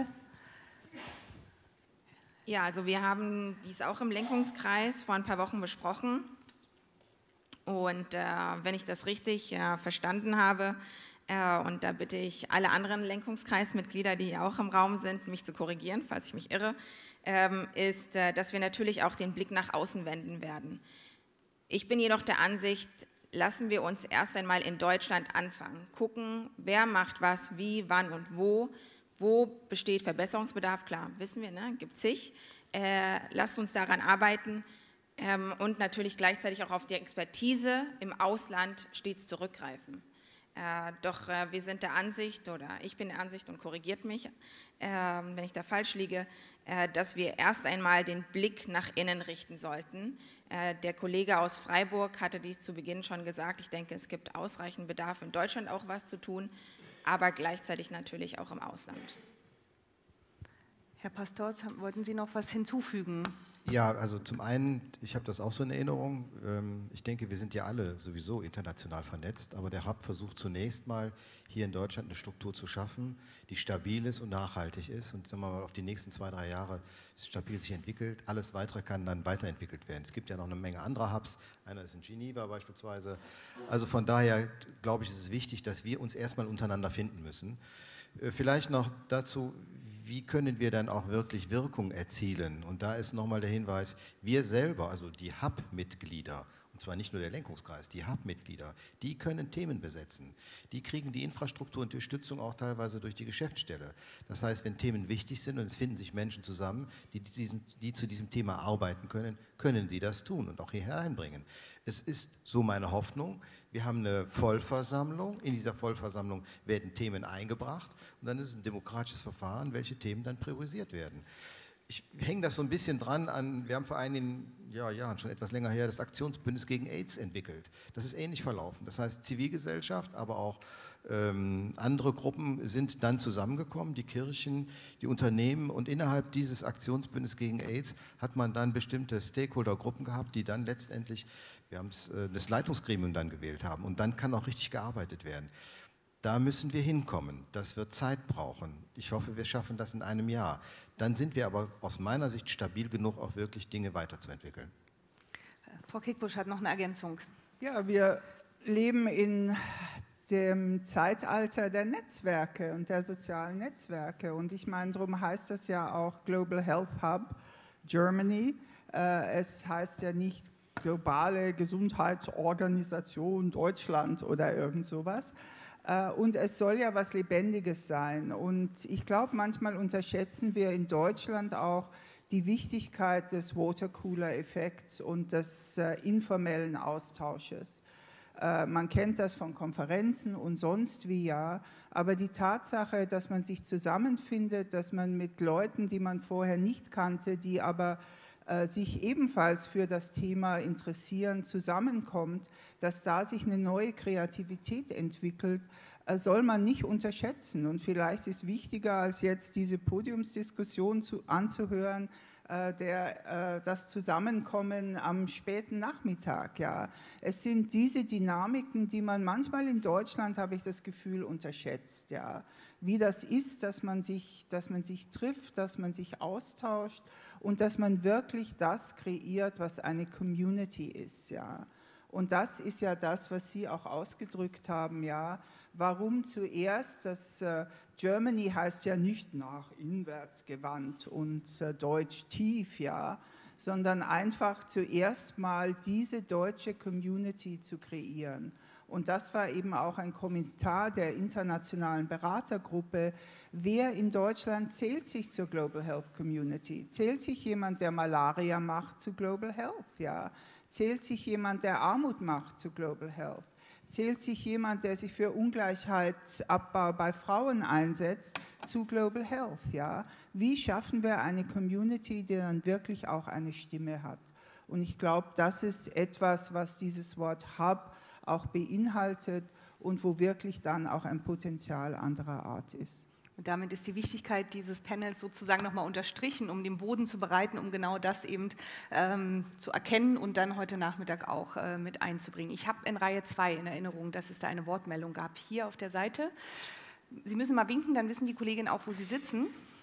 Ja, also wir haben dies auch im Lenkungskreis vor ein paar Wochen besprochen. Und wenn ich das richtig verstanden habe, und da bitte ich alle anderen Lenkungskreismitglieder, die hier auch im Raum sind, mich zu korrigieren, falls ich mich irre, ist, dass wir natürlich auch den Blick nach außen wenden werden. Ich bin jedoch der Ansicht, lassen wir uns erst einmal in Deutschland anfangen. Gucken, wer macht was, wie, wann und wo. Wo besteht Verbesserungsbedarf? Klar, wissen wir, ne? Gibt es zig. Lasst uns daran arbeiten und natürlich gleichzeitig auch auf die Expertise im Ausland stets zurückgreifen. Doch wir sind der Ansicht, oder ich bin der Ansicht und korrigiert mich, wenn ich da falsch liege, dass wir erst einmal den Blick nach innen richten sollten. Der Kollege aus Freiburg hatte dies zu Beginn schon gesagt. Ich denke, es gibt ausreichend Bedarf, in Deutschland auch was zu tun, aber gleichzeitig natürlich auch im Ausland. Herr Pastors, wollten Sie noch was hinzufügen? Ja, also zum einen, ich habe das auch so in Erinnerung, ich denke, wir sind ja alle sowieso international vernetzt, aber der Hub versucht zunächst mal hier in Deutschland eine Struktur zu schaffen, die stabil ist und nachhaltig ist und sagen wir mal auf die nächsten 2-3 Jahre stabil sich entwickelt. Alles Weitere kann dann weiterentwickelt werden. Es gibt ja noch eine Menge anderer Hubs, einer ist in Geneva beispielsweise. Also von daher glaube ich, ist es wichtig, dass wir uns erstmal untereinander finden müssen. Vielleicht noch dazu, wie können wir dann auch wirklich Wirkung erzielen? Und da ist nochmal der Hinweis, wir selber, also die Hub-Mitglieder, und zwar nicht nur der Lenkungskreis, die Hub-Mitglieder, die können Themen besetzen. Die kriegen die Infrastrukturunterstützung auch teilweise durch die Geschäftsstelle. Das heißt, wenn Themen wichtig sind und es finden sich Menschen zusammen, die zu diesem Thema arbeiten können, können sie das tun und auch hier hereinbringen. Es ist so meine Hoffnung, wir haben eine Vollversammlung, in dieser Vollversammlung werden Themen eingebracht und dann ist es ein demokratisches Verfahren, welche Themen dann priorisiert werden. Ich hänge das so ein bisschen dran an, wir haben vor einigen Jahren, schon etwas länger her, das Aktionsbündnis gegen AIDS entwickelt. Das ist ähnlich verlaufen. Das heißt, Zivilgesellschaft, aber auch andere Gruppen sind dann zusammengekommen, die Kirchen, die Unternehmen, und innerhalb dieses Aktionsbündnisses gegen AIDS hat man dann bestimmte Stakeholdergruppen gehabt, die dann letztendlich, wir haben das Leitungsgremium dann gewählt haben, und dann kann auch richtig gearbeitet werden. Da müssen wir hinkommen. Das wird Zeit brauchen. Ich hoffe, wir schaffen das in einem Jahr. Dann sind wir aber aus meiner Sicht stabil genug, auch wirklich Dinge weiterzuentwickeln. Frau Kickbusch hat noch eine Ergänzung. Ja, wir leben in dem Zeitalter der Netzwerke und der sozialen Netzwerke. Und ich meine, darum heißt das ja auch Global Health Hub Germany. Es heißt ja nicht globale Gesundheitsorganisation Deutschland oder irgend sowas. Und es soll ja was Lebendiges sein. Und ich glaube, manchmal unterschätzen wir in Deutschland auch die Wichtigkeit des Watercooler-Effekts und des informellen Austausches. Man kennt das von Konferenzen und sonst wie, ja, aber die Tatsache, dass man sich zusammenfindet, dass man mit Leuten, die man vorher nicht kannte, die aber sich ebenfalls für das Thema interessieren, zusammenkommt, dass da sich eine neue Kreativität entwickelt, soll man nicht unterschätzen. Und vielleicht ist wichtiger, als jetzt diese Podiumsdiskussion anzuhören, das Zusammenkommen am späten Nachmittag. Ja. Es sind diese Dynamiken, die man manchmal in Deutschland, habe ich das Gefühl, unterschätzt. Ja. Wie das ist, dass man sich trifft, dass man sich austauscht und dass man wirklich das kreiert, was eine Community ist. Ja. Und das ist ja das, was Sie auch ausgedrückt haben. Ja. Warum zuerst? Das Germany heißt ja nicht nach inwärts gewandt und deutsch tief, ja, sondern einfach zuerst mal diese deutsche Community zu kreieren. Und das war eben auch ein Kommentar der internationalen Beratergruppe. Wer in Deutschland zählt sich zur Global Health Community? Zählt sich jemand, der Malaria macht, zu Global Health? Ja. Zählt sich jemand, der Armut macht, zu Global Health? Zählt sich jemand, der sich für Ungleichheitsabbau bei Frauen einsetzt, zu Global Health? Ja? Wie schaffen wir eine Community, die dann wirklich auch eine Stimme hat? Und ich glaube, das ist etwas, was dieses Wort Hub auch beinhaltet und wo wirklich dann auch ein Potenzial anderer Art ist. Und damit ist die Wichtigkeit dieses Panels sozusagen nochmal unterstrichen, um den Boden zu bereiten, um genau das eben zu erkennen und dann heute Nachmittag auch mit einzubringen. Ich habe in Reihe 2 in Erinnerung, dass es da eine Wortmeldung gab, hier auf der Seite. Sie müssen mal winken, dann wissen die Kolleginnen auch, wo Sie sitzen.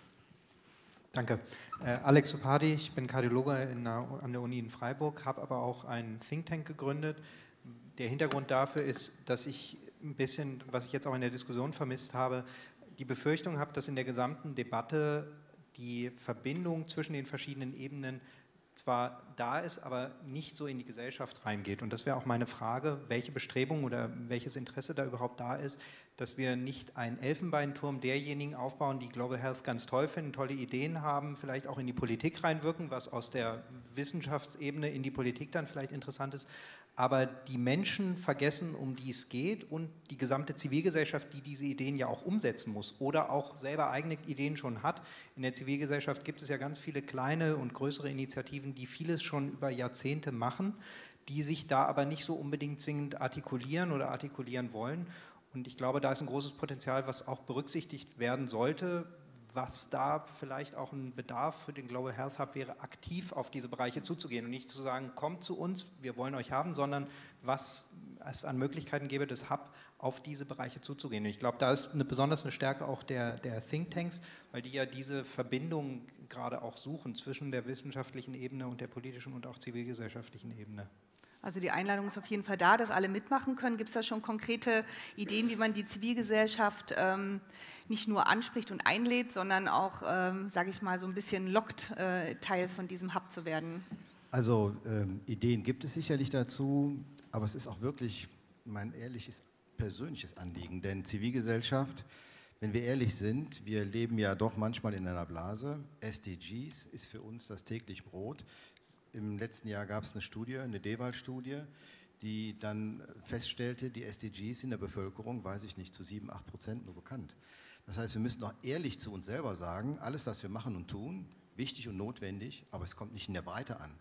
Danke. Alex Opardi, ich bin Kardiologe an der Uni in Freiburg, habe aber auch einen Think Tank gegründet. Der Hintergrund dafür ist, dass ich ein bisschen, was ich jetzt auch in der Diskussion vermisst habe, die Befürchtung habe, dass in der gesamten Debatte die Verbindung zwischen den verschiedenen Ebenen zwar da ist, aber nicht so in die Gesellschaft reingeht. Und das wäre auch meine Frage, welche Bestrebung oder welches Interesse da überhaupt da ist, dass wir nicht einen Elfenbeinturm derjenigen aufbauen, die Global Health ganz toll finden, tolle Ideen haben, vielleicht auch in die Politik reinwirken, was aus der Wissenschaftsebene in die Politik dann vielleicht interessant ist, aber die Menschen vergessen, um die es geht, und die gesamte Zivilgesellschaft, die diese Ideen ja auch umsetzen muss oder auch selber eigene Ideen schon hat. In der Zivilgesellschaft gibt es ja ganz viele kleine und größere Initiativen, die vieles schon über Jahrzehnte machen, die sich da aber nicht so unbedingt zwingend artikulieren oder artikulieren wollen. Und ich glaube, da ist ein großes Potenzial, was auch berücksichtigt werden sollte, was da vielleicht auch ein Bedarf für den Global Health Hub wäre, aktiv auf diese Bereiche zuzugehen und nicht zu sagen, kommt zu uns, wir wollen euch haben, sondern was es an Möglichkeiten gäbe, das Hub auf diese Bereiche zuzugehen. Und ich glaube, da ist besonders eine Stärke auch der Thinktanks, weil die ja diese Verbindung gerade auch suchen zwischen der wissenschaftlichen Ebene und der politischen und auch zivilgesellschaftlichen Ebene. Also die Einladung ist auf jeden Fall da, dass alle mitmachen können. Gibt es da schon konkrete Ideen, wie man die Zivilgesellschaft nicht nur anspricht und einlädt, sondern auch, sage ich mal, so ein bisschen lockt, Teil von diesem Hub zu werden? Also Ideen gibt es sicherlich dazu, aber es ist auch wirklich mein ehrliches, persönliches Anliegen, denn Zivilgesellschaft, wenn wir ehrlich sind, wir leben ja doch manchmal in einer Blase. SDGs ist für uns das täglich Brot. Im letzten Jahr gab es eine Studie, eine DEWAL-Studie, die dann feststellte, die SDGs in der Bevölkerung, weiß ich nicht, zu 7-8% nur bekannt. Das heißt, wir müssen auch ehrlich zu uns selber sagen, alles, was wir machen und tun, wichtig und notwendig, aber es kommt nicht in der Breite an.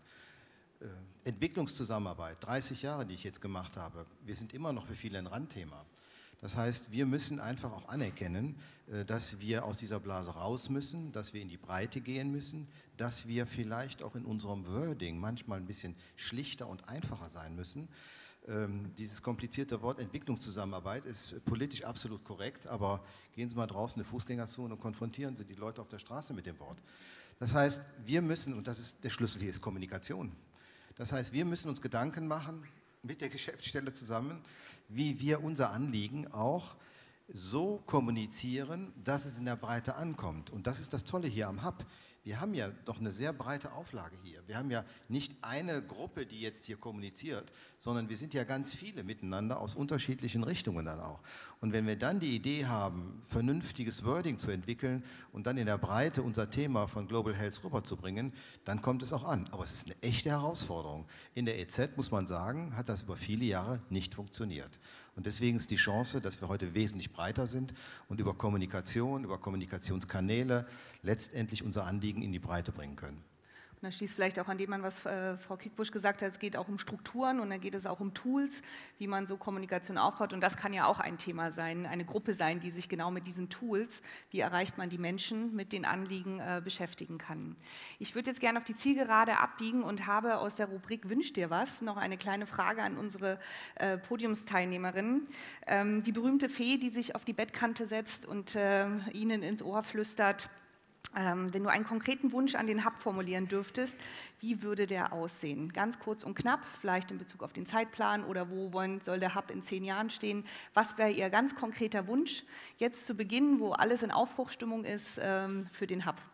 Entwicklungszusammenarbeit, 30 Jahre, die ich jetzt gemacht habe, wir sind immer noch für viele ein Randthema. Das heißt, wir müssen einfach auch anerkennen, dass wir aus dieser Blase raus müssen, dass wir in die Breite gehen müssen, dass wir vielleicht auch in unserem Wording manchmal ein bisschen schlichter und einfacher sein müssen. Dieses komplizierte Wort Entwicklungszusammenarbeit ist politisch absolut korrekt, aber gehen Sie mal draußen in eine Fußgängerzone und konfrontieren Sie die Leute auf der Straße mit dem Wort. Das heißt, wir müssen, und das ist der Schlüssel hier, ist Kommunikation. Das heißt, wir müssen uns Gedanken machen, mit der Geschäftsstelle zusammen, wie wir unser Anliegen auch so kommunizieren, dass es in der Breite ankommt. Und das ist das Tolle hier am Hub. Wir haben ja doch eine sehr breite Auflage hier. Wir haben ja nicht eine Gruppe, die jetzt hier kommuniziert, sondern wir sind ja ganz viele miteinander aus unterschiedlichen Richtungen dann auch. Und wenn wir dann die Idee haben, vernünftiges Wording zu entwickeln und dann in der Breite unser Thema von Global Health rüberzubringen, dann kommt es auch an. Aber es ist eine echte Herausforderung. In der EZ, muss man sagen, hat das über viele Jahre nicht funktioniert. Und deswegen ist die Chance, dass wir heute wesentlich breiter sind und über Kommunikation, über Kommunikationskanäle letztendlich unser Anliegen in die Breite bringen können. Und da schließt vielleicht auch an dem an, was Frau Kickbusch gesagt hat, es geht auch um Strukturen und dann geht es auch um Tools, wie man so Kommunikation aufbaut. Und das kann ja auch ein Thema sein, eine Gruppe sein, die sich genau mit diesen Tools, wie erreicht man die Menschen, mit den Anliegen beschäftigen kann. Ich würde jetzt gerne auf die Zielgerade abbiegen und habe aus der Rubrik Wünsch dir was noch eine kleine Frage an unsere Podiumsteilnehmerin. Die berühmte Fee, die sich auf die Bettkante setzt und Ihnen ins Ohr flüstert: Wenn du einen konkreten Wunsch an den Hub formulieren dürftest, wie würde der aussehen? Ganz kurz und knapp, vielleicht in Bezug auf den Zeitplan oder wo soll der Hub in 10 Jahren stehen? Was wäre Ihr ganz konkreter Wunsch jetzt zu Beginn, wo alles in Aufbruchsstimmung ist, für den Hub?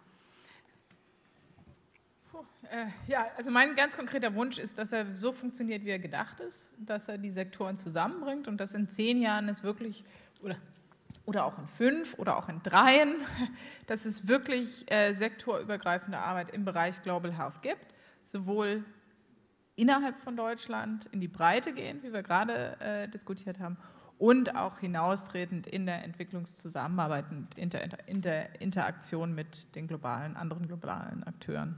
Ja, also mein ganz konkreter Wunsch ist, dass er so funktioniert, wie er gedacht ist, dass er die Sektoren zusammenbringt und dass in 10 Jahren es wirklich, oder auch in 5 oder auch in 3, dass es wirklich sektorübergreifende Arbeit im Bereich Global Health gibt, sowohl innerhalb von Deutschland in die Breite gehen, wie wir gerade diskutiert haben, und auch hinaustretend in der Entwicklungszusammenarbeit und in der Interaktion mit den anderen globalen Akteuren.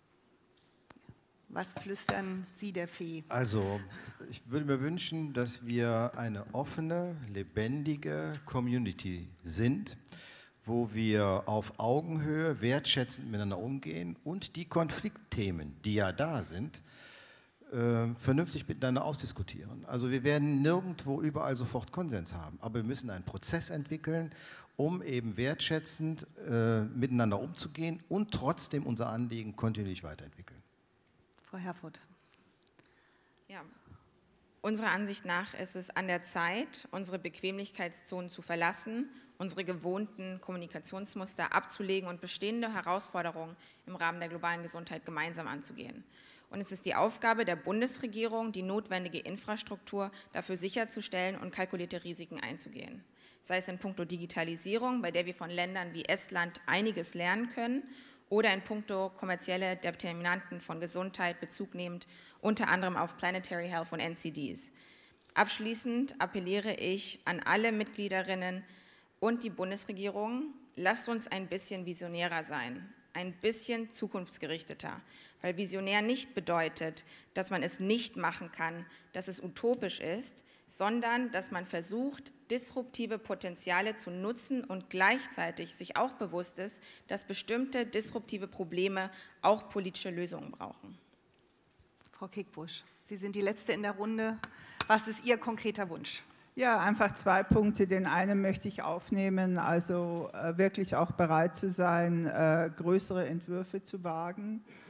Was flüstern Sie der Fee? Also, ich würde mir wünschen, dass wir eine offene, lebendige Community sind, wo wir auf Augenhöhe wertschätzend miteinander umgehen und die Konfliktthemen, die ja da sind, vernünftig miteinander ausdiskutieren. Also wir werden nirgendwo überall sofort Konsens haben, aber wir müssen einen Prozess entwickeln, um eben wertschätzend miteinander umzugehen und trotzdem unser Anliegen kontinuierlich weiterentwickeln. Frau Herfurth. Ja, unserer Ansicht nach ist es an der Zeit, unsere Bequemlichkeitszonen zu verlassen, unsere gewohnten Kommunikationsmuster abzulegen und bestehende Herausforderungen im Rahmen der globalen Gesundheit gemeinsam anzugehen. Und es ist die Aufgabe der Bundesregierung, die notwendige Infrastruktur dafür sicherzustellen und kalkulierte Risiken einzugehen. Sei es in puncto Digitalisierung, bei der wir von Ländern wie Estland einiges lernen können, oder in puncto kommerzielle Determinanten von Gesundheit Bezug nehmend, unter anderem auf Planetary Health und NCDs. Abschließend appelliere ich an alle Mitgliederinnen und die Bundesregierung, lasst uns ein bisschen visionärer sein, ein bisschen zukunftsgerichteter, weil visionär nicht bedeutet, dass man es nicht machen kann, dass es utopisch ist, sondern dass man versucht, disruptive Potenziale zu nutzen und gleichzeitig sich auch bewusst ist, dass bestimmte disruptive Probleme auch politische Lösungen brauchen. Frau Kickbusch, Sie sind die Letzte in der Runde. Was ist Ihr konkreter Wunsch? Ja, einfach 2 Punkte. Den einen möchte ich aufnehmen, also wirklich auch bereit zu sein, größere Entwürfe zu wagen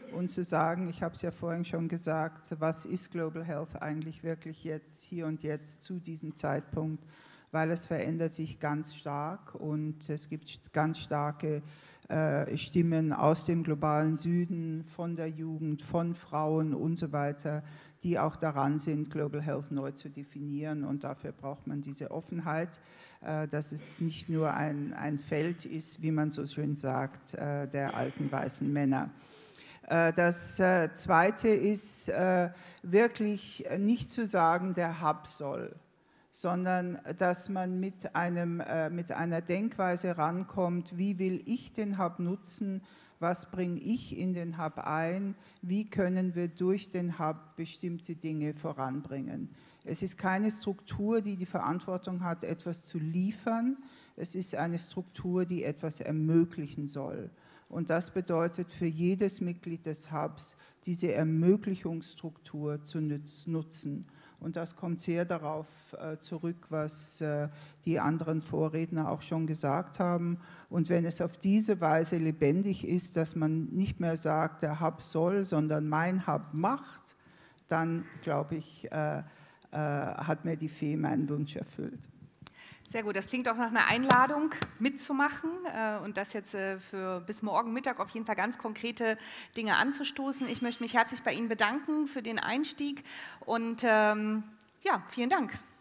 und zu sagen, ich habe es ja vorhin schon gesagt, was ist Global Health eigentlich wirklich jetzt, hier und jetzt, zu diesem Zeitpunkt, weil es verändert sich ganz stark und es gibt ganz starke Stimmen aus dem globalen Süden, von der Jugend, von Frauen und so weiter, die auch daran sind, Global Health neu zu definieren, und dafür braucht man diese Offenheit, dass es nicht nur ein Feld ist, wie man so schön sagt, der alten weißen Männer. Das Zweite ist wirklich nicht zu sagen, der Hub soll, sondern dass man mit einer Denkweise rankommt, wie will ich den Hub nutzen, was bringe ich in den Hub ein, wie können wir durch den Hub bestimmte Dinge voranbringen. Es ist keine Struktur, die die Verantwortung hat, etwas zu liefern, es ist eine Struktur, die etwas ermöglichen soll. Und das bedeutet für jedes Mitglied des Hubs, diese Ermöglichungsstruktur zu nutzen. Und das kommt sehr darauf zurück, was die anderen Vorredner auch schon gesagt haben. Und wenn es auf diese Weise lebendig ist, dass man nicht mehr sagt, der Hub soll, sondern mein Hub macht, dann, glaube ich, hat mir die Fee meinen Wunsch erfüllt. Sehr gut, das klingt auch nach einer Einladung mitzumachen und das jetzt für bis morgen Mittag auf jeden Fall ganz konkrete Dinge anzustoßen. Ich möchte mich herzlich bei Ihnen bedanken für den Einstieg und ja, vielen Dank.